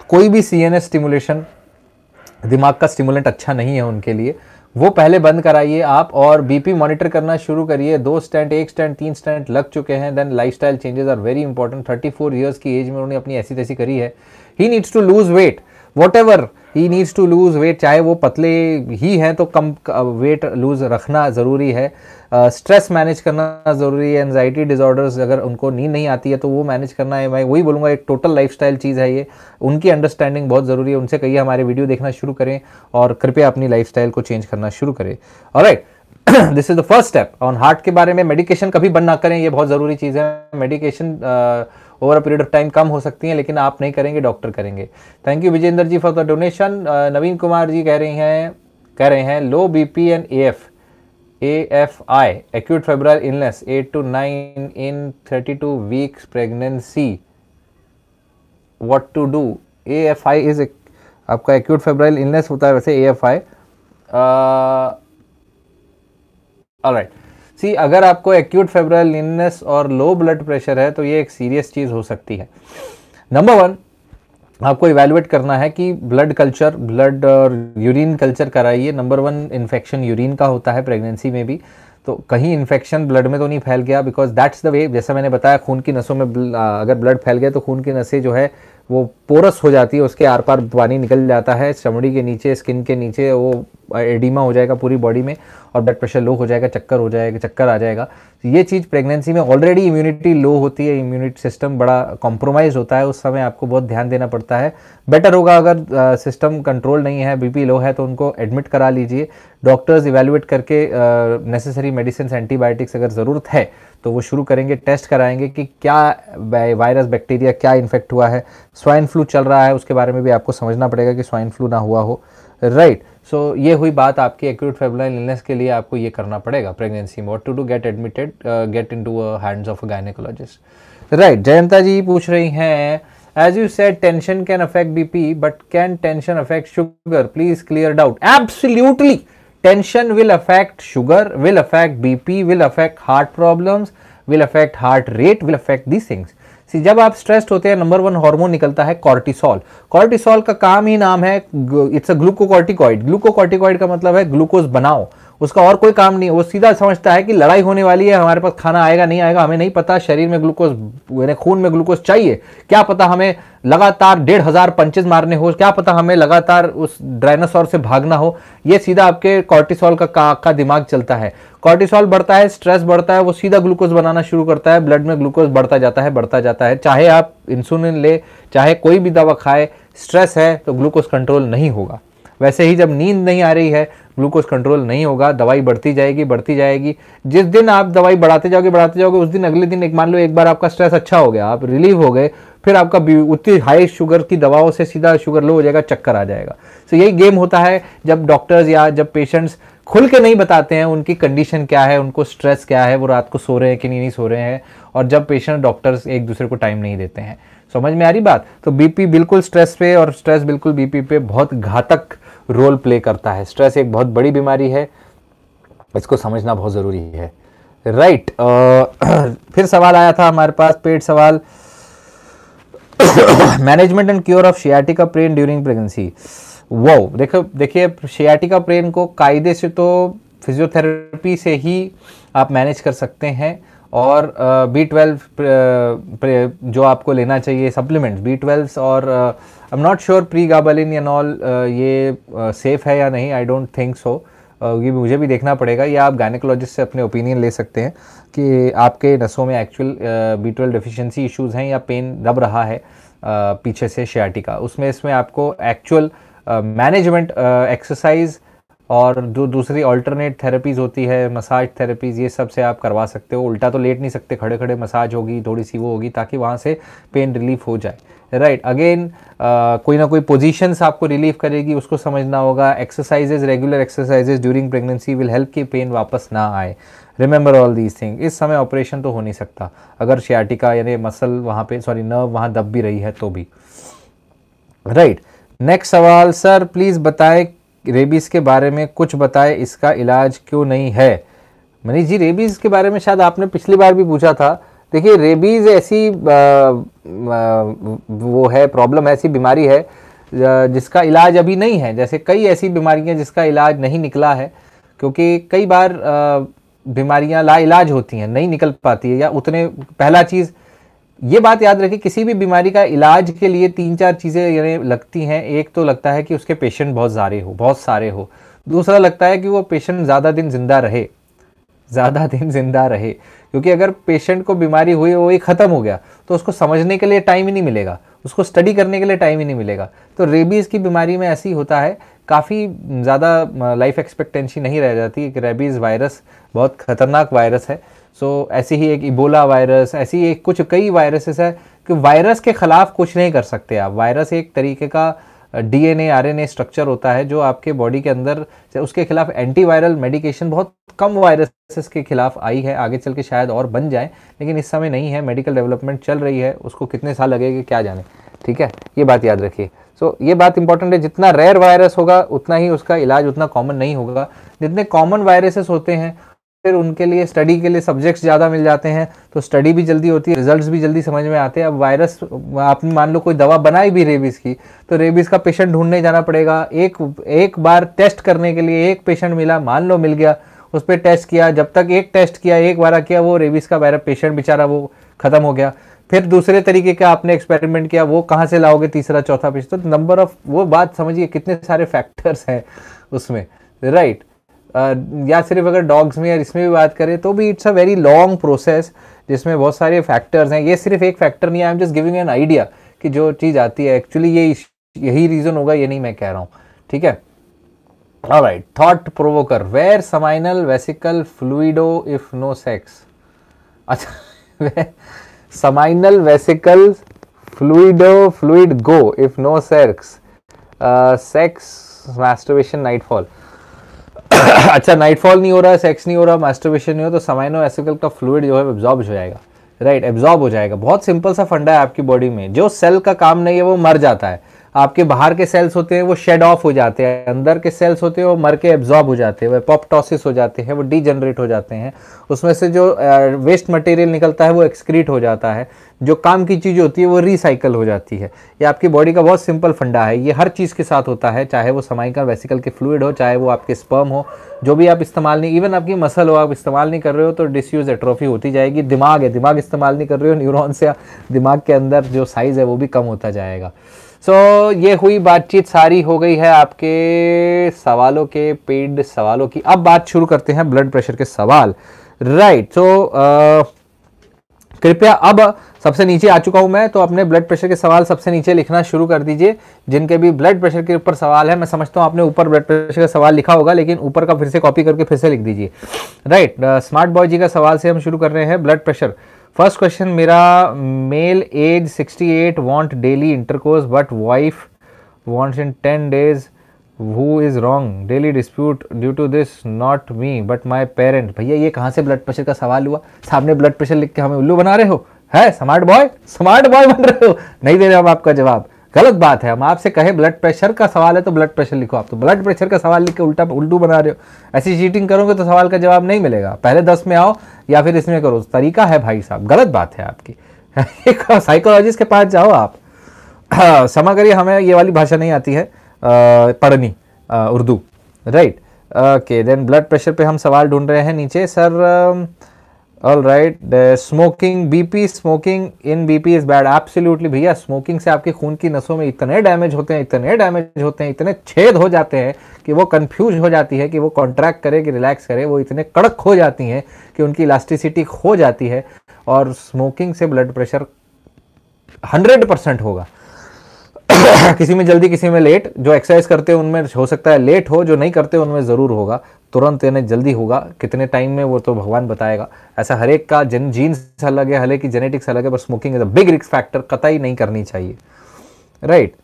कोई भी सी एन एस स्टिमुलेशन, दिमाग का स्टिमुलेंट अच्छा नहीं है उनके लिए, वो पहले बंद कराइए आप, और बीपी मॉनिटर करना शुरू करिए। दो स्टेंट, एक स्टेंट, तीन स्टेंट लग चुके हैं, then lifestyle changes are very important. Thirty four years की एज में उन्होंने अपनी ऐसी तैसी करी है। He needs to lose weight, whatever he needs to lose weight, चाहे वो पतले ही हैं तो कम वेट लूज रखना ज़रूरी है। स्ट्रेस uh, मैनेज करना ज़रूरी है। एंजाइटी डिसऑर्डर्स, अगर उनको नींद नहीं आती है तो वो मैनेज करना है। मैं वही बोलूँगा, एक टोटल लाइफस्टाइल चीज़ है ये, उनकी अंडरस्टैंडिंग बहुत ज़रूरी है। उनसे कहिए हमारे वीडियो देखना शुरू करें और कृपया अपनी लाइफस्टाइल को चेंज करना शुरू करें। Alright, this is the first step on heart के बारे में। मेडिकेशन कभी बंद ना करें, ये बहुत ज़रूरी चीज़ है। Medication over a period of time कम हो सकती हैं, लेकिन आप नहीं करेंगे, डॉक्टर करेंगे। Thank you Vijender ji for the donation. Naveen Kumar ji कह रही हैं कह रहे हैं low BP and AF A F I, acute febrile illness, eight to nine in thirty-two weeks pregnancy. What to do? A F I is a, आपका acute febrile illness होता है वैसे A F I. uh, Alright. See, अगर आपको acute febrile illness और low blood pressure है तो ये एक सीरियस चीज़ हो सकती है। नंबर वन, आपको इवैल्यूएट करना है कि ब्लड कल्चर, ब्लड और यूरिन कल्चर कराइए। नंबर वन, इन्फेक्शन यूरिन का होता है प्रेगनेंसी में भी, तो कहीं इन्फेक्शन ब्लड में तो नहीं फैल गया, बिकॉज दैट्स द वे। जैसा मैंने बताया, खून की नसों में अगर ब्लड फैल गया तो खून की नसें जो है वो पोरस हो जाती है, उसके आर पार पानी निकल जाता है, चमड़ी के नीचे, स्किन के नीचे वो एडिमा हो जाएगा पूरी बॉडी में, और ब्लड प्रेशर लो हो जाएगा, चक्कर हो जाएगा, चक्कर आ जाएगा। तो ये चीज़ प्रेगनेंसी में, ऑलरेडी इम्यूनिटी लो होती है, इम्यूनिटी सिस्टम बड़ा कॉम्प्रोमाइज़ होता है, उस समय आपको बहुत ध्यान देना पड़ता है। बेटर होगा अगर सिस्टम कंट्रोल नहीं है, बीपी लो है, तो उनको एडमिट करा लीजिए। डॉक्टर्स इवैल्यूएट करके नेसेसरी मेडिसिन, एंटीबायोटिक्स अगर ज़रूरत है तो वो शुरू करेंगे, टेस्ट कराएंगे कि क्या वायरस, बैक्टीरिया क्या इन्फेक्ट हुआ है। स्वाइन फ्लू चल रहा है, उसके बारे में भी आपको समझना पड़ेगा कि स्वाइन फ्लू ना हुआ हो। राइट, सो ये हुई बात आपकी एक्यूट फेब्रुलाइन इलनेस के लिए आपको ये करना पड़ेगा प्रेगनेंसी में। What to do, get admitted, get into hands of a gynaecologist. Right, Jayanta ji पूछ रही हैं, as you said tension can affect B P, but can tension affect sugar? Please clear doubt. Absolutely, tension will affect sugar, will affect B P, will affect heart problems, will affect heart rate, will affect these things. See, जब आप stressed होते हैं, number one hormone निकलता है cortisol. Cortisol का काम ही नाम है, इट्स अ ग्लूकोकॉर्टिकॉइड। ग्लूकोकॉर्टिकॉइड का मतलब है ग्लूकोज बनाओ, उसका और कोई काम नहीं। वो सीधा समझता है कि लड़ाई होने वाली है, हमारे पास खाना आएगा नहीं आएगा हमें नहीं पता, शरीर में ग्लूकोज, खून में ग्लूकोज चाहिए, क्या पता हमें लगातार डेढ़ हजार पंचेज मारने हो, क्या पता हमें लगातार उस डायनासोर से भागना हो। ये सीधा आपके कॉर्टिसोल का, का, का दिमाग चलता है। कॉर्टिसोल बढ़ता है, स्ट्रेस बढ़ता है, वो सीधा ग्लूकोज बनाना शुरू करता है, ब्लड में ग्लूकोज बढ़ता जाता है बढ़ता जाता है। चाहे आप इंसुलिन ले, चाहे कोई भी दवा खाए, स्ट्रेस है तो ग्लूकोज कंट्रोल नहीं होगा। वैसे ही जब नींद नहीं आ रही है, ग्लूकोज कंट्रोल नहीं होगा, दवाई बढ़ती जाएगी बढ़ती जाएगी। जिस दिन आप दवाई बढ़ाते जाओगे बढ़ाते जाओगे, उस दिन अगले दिन, एक मान लो एक बार आपका स्ट्रेस अच्छा हो गया, आप रिलीव हो गए, फिर आपका उतनी हाई शुगर की दवाओं से सीधा शुगर लो हो जाएगा, चक्कर आ जाएगा। तो यही गेम होता है जब डॉक्टर्स या जब पेशेंट्स खुल के नहीं बताते हैं उनकी कंडीशन क्या है, उनको स्ट्रेस क्या है, वो रात को सो रहे हैं कि नहीं नहीं सो रहे हैं, और जब पेशेंट डॉक्टर्स एक दूसरे को टाइम नहीं देते हैं। समझ में आ रही बात? तो बीपी बिल्कुल स्ट्रेस पे, और स्ट्रेस बिल्कुल बीपी पे बहुत घातक रोल प्ले करता है। स्ट्रेस एक बहुत बड़ी बीमारी है, इसको समझना बहुत ज़रूरी है। राइट, फिर सवाल आया था हमारे पास, पेट सवाल, management and cure of sciatica pain during pregnancy. वो देखो देखिए, शियाटिका पेन को कायदे से तो फिजियोथेरेपी से ही आप मैनेज कर सकते हैं, और बी ट्वेल्व जो आपको लेना चाहिए सप्लीमेंट्स, बी ट्वेल्व और I am not sure pregabalin and all, ये सेफ़ है या नहीं, आई डोंट थिंक सो। ये मुझे भी देखना पड़ेगा, या आप गायनेकोलॉजिस्ट से अपने ओपिनियन ले सकते हैं कि आपके नसों में actual B twelve deficiency issues हैं या पेन दब रहा है uh, पीछे से शियाटिका। उसमें इसमें आपको एक्चुअल मैनेजमेंट, एक्सरसाइज और जो दूसरी अल्टरनेट थेरेपीज़ होती है, मसाज थेरेपीज़, ये सब से आप करवा सकते हो। उल्टा तो लेट नहीं सकते, खड़े खड़े मसाज होगी, थोड़ी सी वो होगी, ताकि वहाँ से पेन रिलीफ हो जाए। राइट, अगेन कोई ना कोई पोजीशंस आपको रिलीफ करेगी, उसको समझना होगा। Exercises, regular exercises during pregnancy will help कि पेन वापस ना आए। Remember all these thing. इस समय ऑपरेशन तो हो नहीं सकता अगर शियाटिका यानी मसल वहाँ पे, सॉरी नर्व वहाँ दब भी रही है तो भी। राइट, नेक्स्ट सवाल, सर प्लीज़ बताएं रेबीज़ के बारे में कुछ बताएं, इसका इलाज क्यों नहीं है? मनीष जी, रेबीज़ के बारे में शायद आपने पिछली बार भी पूछा था, देखिए रेबीज ऐसी आ, आ, वो है प्रॉब्लम, ऐसी बीमारी है जिसका इलाज अभी नहीं है। जैसे कई ऐसी बीमारियां जिसका इलाज नहीं निकला है, क्योंकि कई बार बीमारियां लाइलाज होती हैं, नहीं निकल पाती है, या उतने पहला चीज़ ये बात याद रखिए, किसी भी बीमारी का इलाज के लिए तीन चार चीज़ें यानी लगती हैं। एक तो लगता है कि उसके पेशेंट बहुत सारे हो बहुत सारे हो दूसरा लगता है कि वो पेशेंट ज़्यादा दिन जिंदा रहे ज़्यादा दिन जिंदा रहे क्योंकि अगर पेशेंट को बीमारी हुई वो ही ख़त्म हो गया तो उसको समझने के लिए टाइम ही नहीं मिलेगा, उसको स्टडी करने के लिए टाइम ही नहीं मिलेगा। तो रेबीज़ की बीमारी में ऐसी होता है, काफ़ी ज़्यादा लाइफ एक्सपेक्टेंसी नहीं रह जाती। एक रेबीज़ वायरस बहुत ख़तरनाक वायरस है। सो ऐसी ही एक इबोला वायरस, ऐसी एक कुछ कई वायरसेस है कि वायरस के ख़िलाफ़ कुछ नहीं कर सकते आप। वायरस एक तरीके का डीएनए आरएनए स्ट्रक्चर होता है जो आपके बॉडी के अंदर, उसके खिलाफ एंटीवायरल मेडिकेशन बहुत कम वायरसेस के खिलाफ आई है, आगे चल के शायद और बन जाए, लेकिन इस समय नहीं है। मेडिकल डेवलपमेंट चल रही है, उसको कितने साल लगेंगे क्या जाने। ठीक है, ये बात याद रखिए। सो so, ये बात इंपॉर्टेंट है, जितना रेयर वायरस होगा उतना ही उसका इलाज उतना कॉमन नहीं होगा। जितने कॉमन वायरसेस होते हैं फिर उनके लिए स्टडी के लिए सब्जेक्ट्स ज़्यादा मिल जाते हैं, तो स्टडी भी जल्दी होती है, रिजल्ट्स भी जल्दी समझ में आते हैं। अब वायरस आपने मान लो कोई दवा बनाई भी रेबीज़ की, तो रेबीज़ का पेशेंट ढूंढने जाना पड़ेगा। एक एक बार टेस्ट करने के लिए एक पेशेंट मिला, मान लो मिल गया, उस पर टेस्ट किया, जब तक एक टेस्ट किया एक बार किया वो रेबीज़ का वायरस पेशेंट बेचारा वो ख़त्म हो गया। फिर दूसरे तरीके का आपने एक्सपेरिमेंट किया, वो कहाँ से लाओगे तीसरा चौथा पेशेंट। तो नंबर ऑफ, वो बात समझिए कितने सारे फैक्टर्स हैं उसमें, राइट। Uh, या सिर्फ अगर डॉग्स में या इसमें भी बात करें तो भी it's a very long process जिसमें बहुत सारे फैक्टर्स हैं। ये सिर्फ एक फैक्टर नहीं है, I am just giving an idea कि जो चीज़ आती है एक्चुअली ये यही रीज़न होगा, ये नहीं मैं कह रहा हूँ। ठीक है, alright. Thought provoker, where seminal vesicle fluid go if no sex. अच्छा, seminal vesicle fluid go fluid go if no sex, sex masturbation nightfall. अच्छा, नाइटफॉल नहीं हो रहा, सेक्स नहीं हो रहा, मास्टरबेशन नहीं हो, तो समाइनो वेसिकल का फ्लूइड जो है एब्जॉर्ब हो जाएगा, राइट, एब्जॉर्ब हो जाएगा। बहुत सिंपल सा फंडा है आपकी बॉडी में, जो सेल का काम नहीं है वो मर जाता है। आपके बाहर के सेल्स होते हैं वो शेड ऑफ हो जाते हैं, अंदर के सेल्स होते हैं वो मर के एब्जॉर्ब हो जाते हैं, वो एपोप्टोसिस हो जाते हैं, वो डीजनरेट हो जाते हैं, उसमें से जो वेस्ट मटेरियल निकलता है वो एक्सक्रीट हो जाता है, जो काम की चीज़ होती है वो रिसाइकल हो जाती है। ये आपकी बॉडी का बहुत सिंपल फंडा है, ये हर चीज़ के साथ होता है, चाहे वो समाइकल वेसिकल के फ्लूइड हो, चाहे वो आपके स्पर्म हो, जो भी आप इस्तेमाल नहीं, इवन आपकी मसल हो आप इस्तेमाल नहीं कर रहे हो तो डिसयूज एट्रोफी होती जाएगी। दिमाग है, दिमाग इस्तेमाल नहीं कर रहे हो, न्यूरॉन्स या दिमाग के अंदर जो साइज़ है वो भी कम होता जाएगा। सो so, ये हुई बातचीत, सारी हो गई है आपके सवालों के पेड सवालों की। अब बात शुरू करते हैं ब्लड प्रेशर के सवाल, राइट। सो कृपया, अब सबसे नीचे आ चुका हूं मैं, तो अपने ब्लड प्रेशर के सवाल सबसे नीचे लिखना शुरू कर दीजिए। जिनके भी ब्लड प्रेशर के ऊपर सवाल है, मैं समझता हूं आपने ऊपर ब्लड प्रेशर का सवाल लिखा होगा, लेकिन ऊपर का फिर से कॉपी करके फिर से लिख दीजिए, राइट। स्मार्ट बॉय जी का सवाल से हम शुरू कर रहे हैं। ब्लड प्रेशर, फर्स्ट क्वेश्चन मेरा, male age sixty eight want daily intercourse but wife wants in ten days, who is wrong, daily dispute due to this, not me but my parent. भैया ये कहाँ से ब्लड प्रेशर का सवाल हुआ? सामने blood pressure लिख के हमें उल्लू बना रहे हो, है स्मार्ट बॉय, स्मार्ट बॉय बन रहे हो, नहीं दे रहे हम आपका जवाब, गलत बात है। हम आपसे कहे ब्लड प्रेशर का सवाल है तो ब्लड प्रेशर लिखो, आप तो ब्लड प्रेशर का सवाल लिख के उल्टा उल्टू बना रहे हो। ऐसी चीटिंग करोगे तो सवाल का जवाब नहीं मिलेगा, पहले दस में आओ या फिर इसमें करो, तरीका है भाई साहब, गलत बात है आपकी। एक साइकोलॉजिस्ट के पास जाओ आप। क्षमा करिए, हमें ये वाली भाषा नहीं आती है पढ़नी, Urdu, right. Okay, then blood pressure पे हम सवाल ढूंढ रहे हैं नीचे। Sir all right, smoking, BP, smoking in BP is bad, absolutely भैया, स्मोकिंग से आपके खून की नसों में इतने डैमेज होते हैं, इतने डैमेज होते हैं, इतने छेद हो जाते हैं कि वो कंफ्यूज हो जाती है कि वो कॉन्ट्रैक्ट करे कि रिलैक्स करे, वो इतने कड़क हो जाती हैं कि उनकी इलास्टिसिटी खो जाती है, और स्मोकिंग से ब्लड प्रेशर हंड्रेड परसेंट होगा। किसी में जल्दी, किसी में लेट, जो एक्सरसाइज करते हैं उनमें हो सकता है लेट हो, जो नहीं करते उनमें ज़रूर होगा, तुरंत यानी जल्दी होगा, कितने टाइम में वो तो भगवान बताएगा। ऐसा हर एक का जन जीन्स अलग है, हर एक की जेनेटिक्स अलग है, पर smoking is a big risk factor, कतई नहीं करनी चाहिए, right.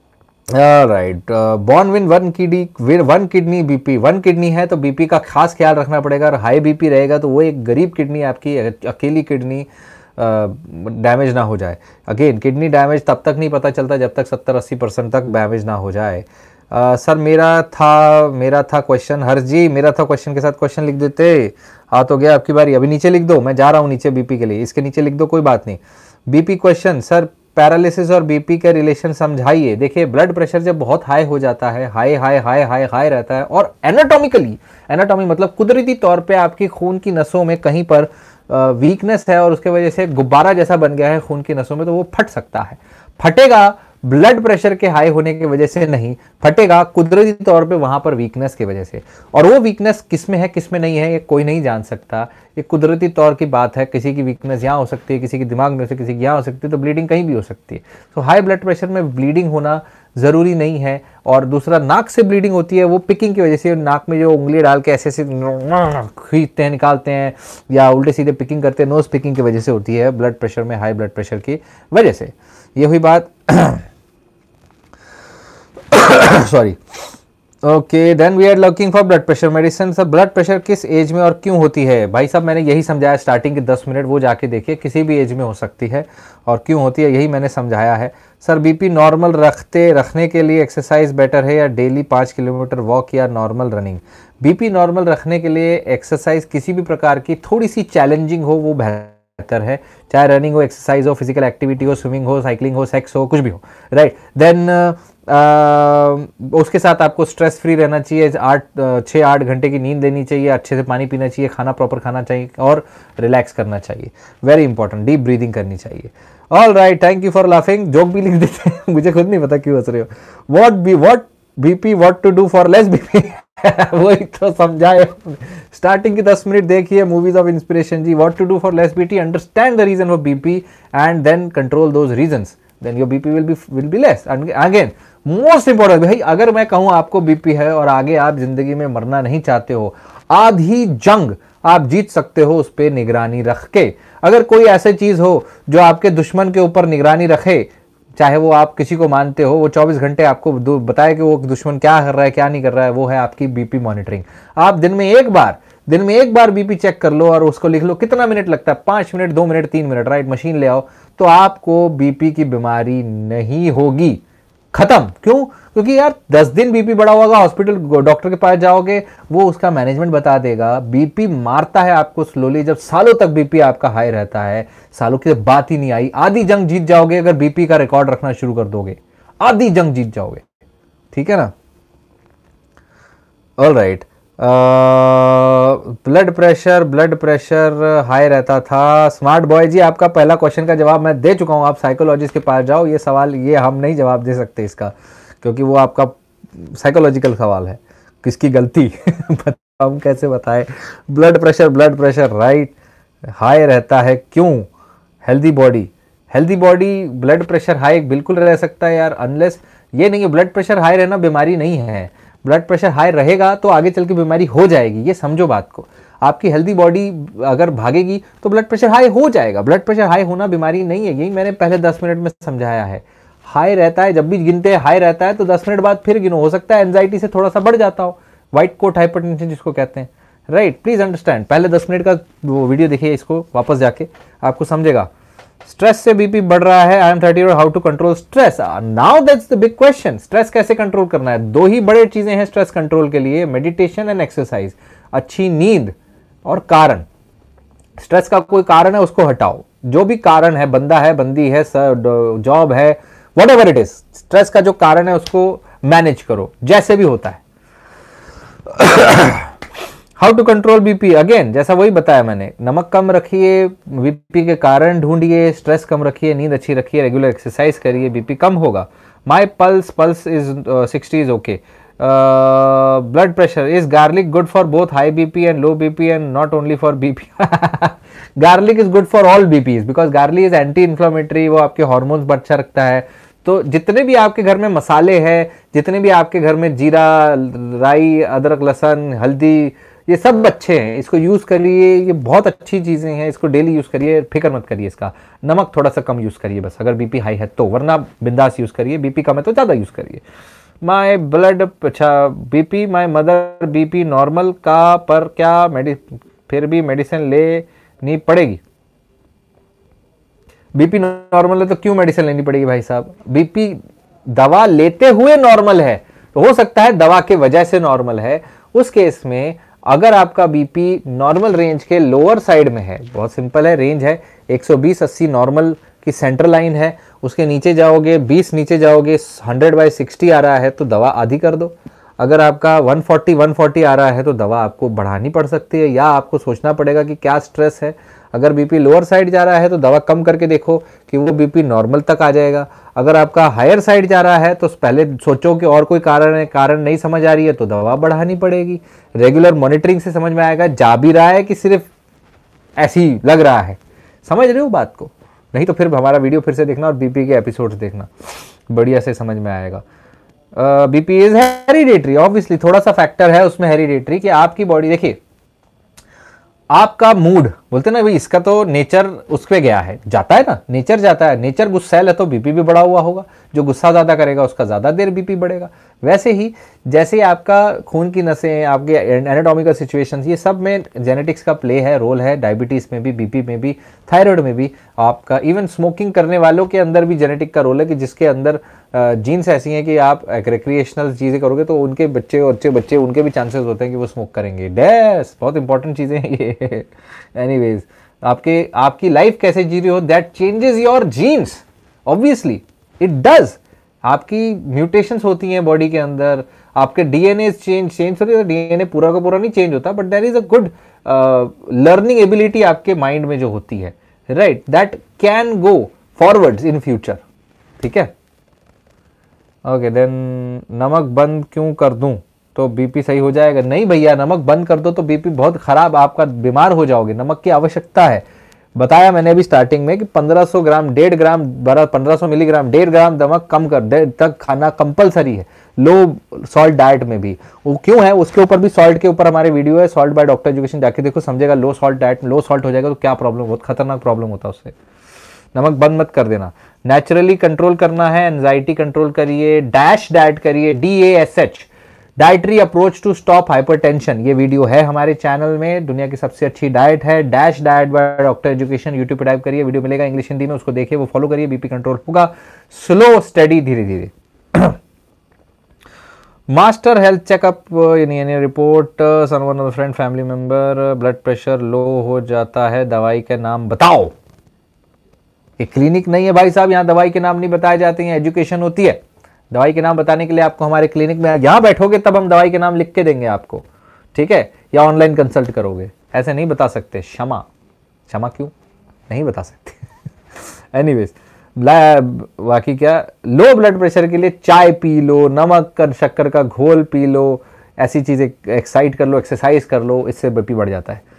Right, born with one kidney one kidney BP, one kidney है तो बीपी का खास ख्याल रखना पड़ेगा, और हाई बीपी रहेगा तो वो एक गरीब किडनी आपकी, अकेली किडनी डैमेज uh, ना हो जाए। अगेन किडनी डैमेज तब तक नहीं पता चलता जब तक सत्तर अस्सी परसेंट तक डैमेज ना हो जाए। आ, सर मेरा था मेरा था क्वेश्चन, हर्ष जी मेरा था क्वेश्चन के साथ क्वेश्चन लिख देते। हाँ तो गया आपकी बारी, अभी नीचे लिख दो, मैं जा रहा हूँ नीचे बीपी के लिए, इसके नीचे लिख दो कोई बात नहीं। बीपी क्वेश्चन, सर पैरालिसिस और बीपी का रिलेशन समझाइए। देखिए ब्लड प्रेशर जब बहुत हाई हो जाता है, high high high high high रहता है, और एनाटॉमिकली, एनाटॉमी मतलब कुदरती तौर पे आपकी खून की नसों में कहीं पर वीकनेस है और उसके वजह से गुब्बारा जैसा बन गया है खून की नसों में, तो वो फट सकता है। फटेगा ब्लड प्रेशर के हाई होने की वजह से नहीं, फटेगा कुदरती तौर पे वहां पर वीकनेस की वजह से। और वो वीकनेस किस में है किस में नहीं है ये कोई नहीं जान सकता, ये कुदरती तौर की बात है। किसी की वीकनेस यहाँ हो सकती है, किसी के दिमाग में से किसी की यहाँ हो सकती है, तो ब्लीडिंग कहीं भी हो सकती है। तो हाई ब्लड प्रेशर में ब्लीडिंग होना जरूरी नहीं है। और दूसरा, नाक से ब्लीडिंग होती है, वो पिकिंग की वजह से, नाक में जो उंगली डाल के ऐसे ऐसे खींचते हैं, निकालते हैं, या उल्टे सीधे पिकिंग करते हैं, नोज पिकिंग की वजह से होती है ब्लड प्रेशर में, हाई ब्लड प्रेशर की वजह से। ये हुई बात। Sorry. Okay, then we are looking for blood pressure medicine. Sir blood pressure किस एज में और क्यों होती है? भाई साहब मैंने यही समझाया स्टार्टिंग के दस मिनट, वो जाके देखिए, किसी भी एज में हो सकती है और क्यों होती है यही मैंने समझाया है। सर बीपी नॉर्मल रखते रखने के लिए एक्सरसाइज बेटर है या डेली पाँच किलोमीटर वॉक या नॉर्मल रनिंग? बीपी नॉर्मल रखने के लिए एक्सरसाइज किसी भी प्रकार की थोड़ी सी चैलेंजिंग हो वो बेहतर है, चाहे रनिंग हो, एक्सरसाइज हो, फिजिकल एक्टिविटी हो, स्विमिंग हो, साइकिलिंग हो, सेक्स हो, कुछ भी हो, राइट। देन uh, उसके साथ आपको स्ट्रेस फ्री रहना चाहिए, आठ छः आठ घंटे की नींद लेनी चाहिए, अच्छे से पानी पीना चाहिए, खाना प्रॉपर खाना चाहिए और रिलैक्स करना चाहिए, वेरी इंपॉर्टेंट, डीप ब्रीदिंग करनी चाहिए। All right, thank you for laughing. Joke भी लिख देते हैं, मुझे खुद नहीं पता क्यों हंस रहे हो। What B what BP what to do for less BP? वही तो समझाए स्टार्टिंग के दस मिनट देखिए, मूवीज ऑफ इंस्पिरेशन जी। What to do for less BP, understand the reason of BP and then control those reasons, then your BP will be will be less. Again most important भाई, अगर मैं कहूं आपको BP है और आगे आप जिंदगी में मरना नहीं चाहते हो, आधी जंग आप जीत सकते हो उस पर निगरानी रख के। अगर कोई ऐसी चीज हो जो आपके दुश्मन के ऊपर निगरानी रखे, चाहे वो आप किसी को मानते हो, वो चौबीस घंटे आपको बताए कि वो दुश्मन क्या कर रहा है क्या नहीं कर रहा है, वो है आपकी बीपी मॉनिटरिंग। आप दिन में एक बार दिन में एक बार बीपी चेक कर लो और उसको लिख लो कितना मिनट लगता है, पांच मिनट, दो मिनट, तीन मिनट, राइट, मशीन ले आओ, तो आपको बीपी की बीमारी नहीं होगी, खत्म। क्यों? क्योंकि यार दस दिन बीपी बढ़ा होगा, हॉस्पिटल डॉक्टर के पास जाओगे, वो उसका मैनेजमेंट बता देगा। बीपी मारता है आपको स्लोली, जब सालों तक बीपी आपका हाई रहता है, सालों की बात ही नहीं आई, आधी जंग जीत जाओगे अगर बीपी का रिकॉर्ड रखना शुरू कर दोगे, आधी जंग जीत जाओगे, ठीक है ना। All right, blood pressure blood pressure high रहता था। स्मार्ट बॉय जी, आपका पहला क्वेश्चन का जवाब मैं दे चुका हूं, आप साइकोलॉजिस्ट के पास जाओ, ये सवाल ये हम नहीं जवाब दे सकते इसका, क्योंकि वो आपका साइकोलॉजिकल सवाल है, किसकी गलती हम कैसे बताएं। Blood pressure blood pressure right high रहता है, क्यों? Healthy body healthy body blood pressure high बिल्कुल रह सकता है यार, अनलेस ये नहीं है ब्लड प्रेशर हाई रहना बीमारी नहीं है। ब्लड प्रेशर हाई रहेगा तो आगे चल के बीमारी हो जाएगी, ये समझो बात को। आपकी हेल्दी बॉडी अगर भागेगी तो ब्लड प्रेशर हाई हो जाएगा। ब्लड प्रेशर हाई होना बीमारी नहीं है, यही मैंने पहले दस मिनट में समझाया है। हाई रहता है, जब भी गिनते हैं हाई रहता है तो दस मिनट बाद फिर गिनो, हो सकता है एंजाइटी से थोड़ा सा बढ़ जाता हो, व्हाइट कोट हाइपरटेंशन जिसको कहते हैं, राइट। प्लीज अंडरस्टैंड, पहले दस मिनट का वो वीडियो देखिए, इसको वापस जाके आपको समझेगा। स्ट्रेस से बीपी बढ़ रहा है, I am thirty, how to control stress? Now that's the big question, stress कैसे कंट्रोल करना है? दो ही बड़े चीजें हैं स्ट्रेस कंट्रोल के लिए, मेडिटेशन एंड एक्सरसाइज, अच्छी नींद और कारण। स्ट्रेस का कोई कारण है उसको हटाओ, जो भी कारण है, बंदा है, बंदी है, जॉब है, whatever it is, stress का जो कारण है उसको मैनेज करो जैसे भी होता है। How to control BP, again जैसा वही बताया मैंने, नमक कम रखिए, बीपी के कारण ढूंढिए, स्ट्रेस कम रखिए, नींद अच्छी रखिए, रेगुलर एक्सरसाइज करिए, बीपी कम होगा। My pulse pulse is sixty is okay. Blood pressure, is garlic good for both high BP and low BP and not only for BP? Garlic is good for all BPs because garlic is anti inflammatory, वो आपके hormones अच्छा रखता है। तो जितने भी आपके घर में मसाले हैं, जितने भी आपके घर में जीरा, राई, अदरक, लहसुन, हल्दी, ये सब अच्छे हैं, इसको यूज करिए, ये बहुत अच्छी चीजें हैं, इसको डेली यूज करिए, फिक्र मत करिए इसका। नमक थोड़ा सा कम यूज करिए बस, अगर बीपी हाई है तो, वरना बिंदास यूज करिए, बीपी कम है तो ज्यादा यूज करिए। माय ब्लड, अच्छा BP, my mother BP normal का, पर क्या मेडि फिर भी मेडिसिन लेनी पड़ेगी? बीपी नॉर्मल है तो क्यों मेडिसिन लेनी पड़ेगी भाई साहब? बीपी दवा लेते हुए नॉर्मल है, हो सकता है दवा के वजह से नॉर्मल है। उस केस में अगर आपका बीपी नॉर्मल रेंज के लोअर साइड में है, बहुत सिंपल है, रेंज है एक सौ बीस अस्सी नॉर्मल की सेंटर लाइन है, उसके नीचे जाओगे बीस नीचे जाओगे हंड्रेड बाई सिक्सटी आ रहा है तो दवा आधी कर दो। अगर आपका वन फोर्टी वन फोर्टी आ रहा है तो दवा आपको बढ़ानी पड़ सकती है, या आपको सोचना पड़ेगा कि क्या स्ट्रेस है। अगर बीपी लोअर साइड जा रहा है तो दवा कम करके देखो कि वो बीपी नॉर्मल तक आ जाएगा। अगर आपका हायर साइड जा रहा है तो पहले सोचो कि और कोई कारण है, कारण नहीं समझ आ रही है तो दवा बढ़ानी पड़ेगी। रेगुलर मॉनिटरिंग से समझ में आएगा जा भी रहा है कि सिर्फ ऐसे ही लग रहा है। समझ रहे हो बात को? नहीं तो फिर हमारा वीडियो फिर से देखना और बीपी के एपिसोड्स देखना, बढ़िया से समझ में आएगा। बीपी इज हेरिडेटरी, ऑब्वियसली थोड़ा सा फैक्टर है उसमें हेरिडेटरी कि आपकी बॉडी, देखिए आपका मूड बोलते ना भाई, इसका तो नेचर उस पे गया है, जाता है ना, नेचर जाता है, नेचर गुस्सैल है तो बीपी भी बढ़ा हुआ होगा, जो गुस्सा ज्यादा करेगा उसका ज्यादा देर बीपी बढ़ेगा। वैसे ही जैसे आपका खून की नसें, आपके एनाटॉमिकल सिचुएशंस, ये सब में जेनेटिक्स का प्ले है, रोल है, डायबिटीज में भी, बीपी में भी, थायराइड में भी, आपका इवन स्मोकिंग करने वालों के अंदर भी जेनेटिक का रोल है कि जिसके अंदर जीन्स ऐसी हैं कि आप रिक्रिएशनल चीज़ें करोगे तो उनके बच्चे और बच्चे बच्चे उनके भी चांसेस होते हैं कि वो स्मोक करेंगे। डैश बहुत इंपॉर्टेंट चीज़ें हैं ये। एनीवेज, आपके आपकी लाइफ कैसे जी रही हो that changes your genes, obviously it does. आपकी म्यूटेशंस होती हैं बॉडी के अंदर, आपके डीएनए चेंज चेंज होती है, डीएनए पूरा का पूरा नहीं चेंज होता, but there is a good learning ability आपके माइंड में जो होती है, right, that can go forwards in future. ठीक है, ओके देन, नमक बंद क्यों कर दूं तो बीपी सही हो जाएगा? नहीं भैया, नमक बंद कर दो तो बीपी बहुत खराब, आपका बीमार हो जाओगे। नमक की आवश्यकता है, बताया मैंने अभी स्टार्टिंग में कि पंद्रह सौ ग्राम, डेढ़ ग्राम, बारह पंद्रह सौ मिलीग्राम, डेढ़ ग्राम नमक कम कर तक खाना कंपलसरी है लो सॉल्ट डाइट में भी। वो क्यों है, उसके ऊपर भी, सॉल्ट के ऊपर हमारे वीडियो है, सॉल्ट बाय डॉक्टर एजुकेशन, जाके देखो, समझेगा लो सॉल्ट डाइट में लो सॉल्ट हो जाएगा तो क्या प्रॉब्लम, बहुत खतरनाक प्रॉब्लम होता है उससे। नमक बंद मत कर देना, नेचुरली कंट्रोल करना है, एंजाइटी कंट्रोल करिए, डैश डाइट करिए, D A S H, dietary approach to stop hypertension. ये वीडियो है हमारे चैनल में, दुनिया की सबसे अच्छी डाइट है, dash diet by doctor education, YouTube पे टाइप करिए, वीडियो मिलेगा इंग्लिश हिंदी में, उसको देखिए, वो फॉलो करिए, बीपी कंट्रोल होगा, स्लो स्टडी, धीरे धीरे। मास्टर हेल्थ चेकअप, यानी report, someone of friend family member, blood pressure low हो जाता है, दवाई का नाम बताओ। ये क्लिनिक नहीं है भाई साहब, यहाँ दवाई के नाम नहीं बताए जाते हैं, एजुकेशन होती है। दवाई के नाम बताने के लिए आपको हमारे क्लिनिक में यहाँ बैठोगे तब हम दवाई के नाम लिख के देंगे आपको, ठीक है, या ऑनलाइन कंसल्ट करोगे, ऐसे नहीं बता सकते। क्षमा, क्षमा क्यों नहीं बता सकते। एनीवेज, बाकी क्या, लो ब्लड प्रेशर के लिए चाय पी लो, नमक कर शक्कर का घोल पी लो, ऐसी चीजें, एक्साइट कर लो, एक्सरसाइज कर लो, इससे बीपी बढ़ जाता है।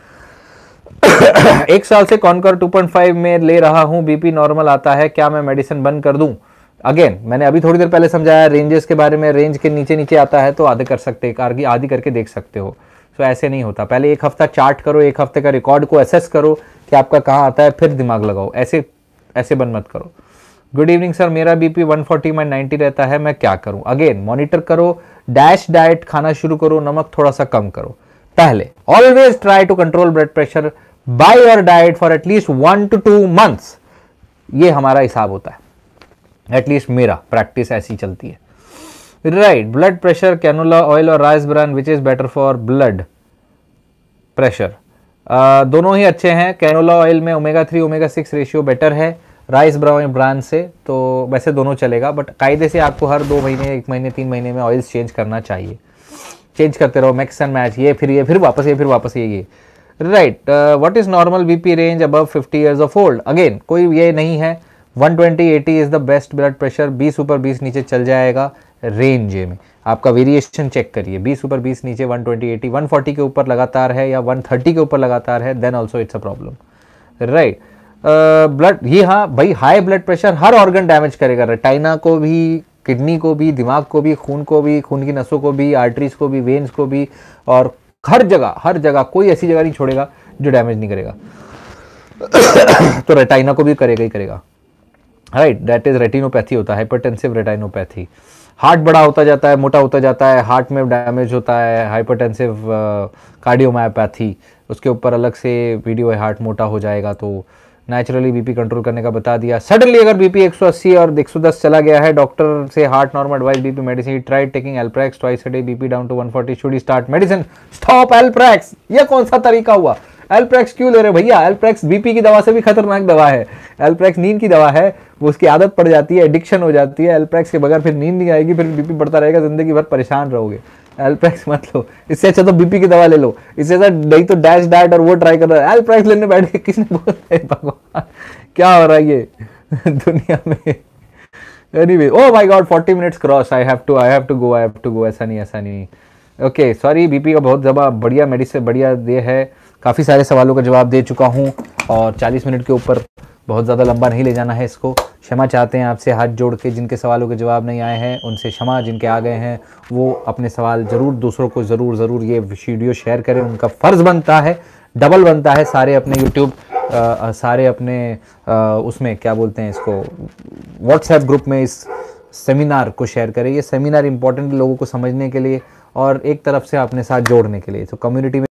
एक साल से कॉनकर टू पॉइंट फाइव में ले रहा हूं, बीपी नॉर्मल आता है, क्या मैं मेडिसिन बंद कर दूं? अगेन मैंने अभी थोड़ी देर पहले समझाया रेंजेस के बारे में, रेंज के नीचे नीचे आता है तो आधे कर सकते हैं, आधी करके देख सकते हो। तो ऐसे नहीं होता, पहले एक हफ्ता चार्ट करो, एक हफ्ते का रिकॉर्ड को एसेस करो कि आपका कहाँ आता है, फिर दिमाग लगाओ, ऐसे ऐसे बंद मत करो। गुड इवनिंग सर, मेरा बीपी वन फोर्टी में नाइंटी रहता है, मैं क्या करूं? अगेन मॉनिटर करो, डैश डाइट खाना शुरू करो, नमक थोड़ा सा कम करो पहले। Always try to control blood pressure by your diet for at least one to two months, ये हमारा हिसाब होता है, एटलीस्ट मेरा प्रैक्टिस ऐसी चलती है, right. Blood pressure, canola oil और rice bran, which is better for blood pressure? दोनों ही अच्छे हैं। कैनोला ऑयल में omega three omega six ratio better है राइस ब्रान से, तो वैसे दोनों चलेगा, बट कायदे से आपको हर दो महीने, एक महीने, तीन महीने में ऑयल्स चेंज करना चाहिए, चेंज करते रहो, मिक्स एंड मैच, ये फिर ये फिर वापस ये फिर वापस ये ये right. What is normal BP range above fifty years of old? Again कोई ये नहीं है, one twenty eighty is the best blood pressure, बीस ऊपर बीस नीचे चल जाएगा रेंज में, आपका वेरिएशन चेक करिए, बीस ऊपर बीस नीचे, one twenty eighty, one forty के ऊपर लगातार है या वन थर्टी के ऊपर लगातार है, then also it's a problem, right. Blood, ये हाँ भाई, हाई ब्लड प्रेशर हर ऑर्गन डैमेज करेगा, रेटाइना को भी, किडनी को भी, दिमाग को भी, खून को भी, खून की नसों को भी, आर्टरीज को भी, वेन्स को भी, और हर जगह हर जगह कोई ऐसी जगह नहीं छोड़ेगा जो डैमेज नहीं करेगा। तो रेटाइना को भी करेगा ही करेगा, राइट, दैट इज रेटिनोपैथी होता है, हाइपरटेंसिव रेटाइनोपैथी। हार्ट बड़ा होता जाता है, मोटा होता जाता है, हार्ट में डैमेज होता है, हाइपरटेंसिव कार्डियोमायोपैथी, उसके ऊपर अलग से वीडियो है, हार्ट मोटा हो जाएगा तो नेचुरली बीपी कंट्रोल करने का बता दिया। सडनली अगर बीपी एक सौ अस्सी और एक सौ दस चला गया है, डॉक्टर से heart normal advice BP medicine, tried taking Alprax twice a day, BP down to one forty, should he start medicine? Stop Alprax. ये कौन सा तरीका हुआ? एल्प्रेक्स क्यों ले रहे भैया? एल्प्रेक्स बीपी की दवा से भी खतरनाक दवा है। एल्प्रेक्स नींद की दवा है, वो उसकी आदत पड़ जाती है, एडिक्शन हो जाती है। एल्प्रेक्स के बगैर फिर नींद नहीं आएगी, फिर बीपी बढ़ता रहेगा, जिंदगी भर परेशान रहोगे। एल्प्रेक्स मत लो, इससे अच्छा तो बीपी की दवा ले लो। इससे अच्छा नहीं तो डैश डाइट और वो ट्राई कर रहा है। एल्प्रेक्स लेने बैठ के किसने बोला है? भगवान क्या हो रहा है ये दुनिया में। Anyway, oh my god, forty minutes cross, I have to I have to go I have to go. ऐसा नहीं ऐसा नहीं ओके सॉरी। बीपी का बहुत ज़्यादा बढ़िया मेडिसिन, बढ़िया दे है। काफ़ी सारे सवालों का जवाब दे चुका हूँ और चालीस मिनट के ऊपर बहुत ज़्यादा लंबा नहीं ले जाना है इसको। क्षमा चाहते हैं आपसे हाथ जोड़ के, जिनके सवालों के जवाब नहीं आए हैं उनसे क्षमा, जिनके आ गए हैं वो अपने सवाल ज़रूर दूसरों को ज़रूर ज़रूर ये वीडियो शेयर करें। उनका फ़र्ज़ बनता है, डबल बनता है। सारे अपने यूट्यूब सारे अपने आ, उसमें क्या बोलते हैं इसको, व्हाट्सएप ग्रुप में इस सेमिनार को शेयर करें। ये सेमिनार इंपॉर्टेंट लोगों को समझने के लिए और एक तरफ से अपने साथ जोड़ने के लिए। तो कम्युनिटी में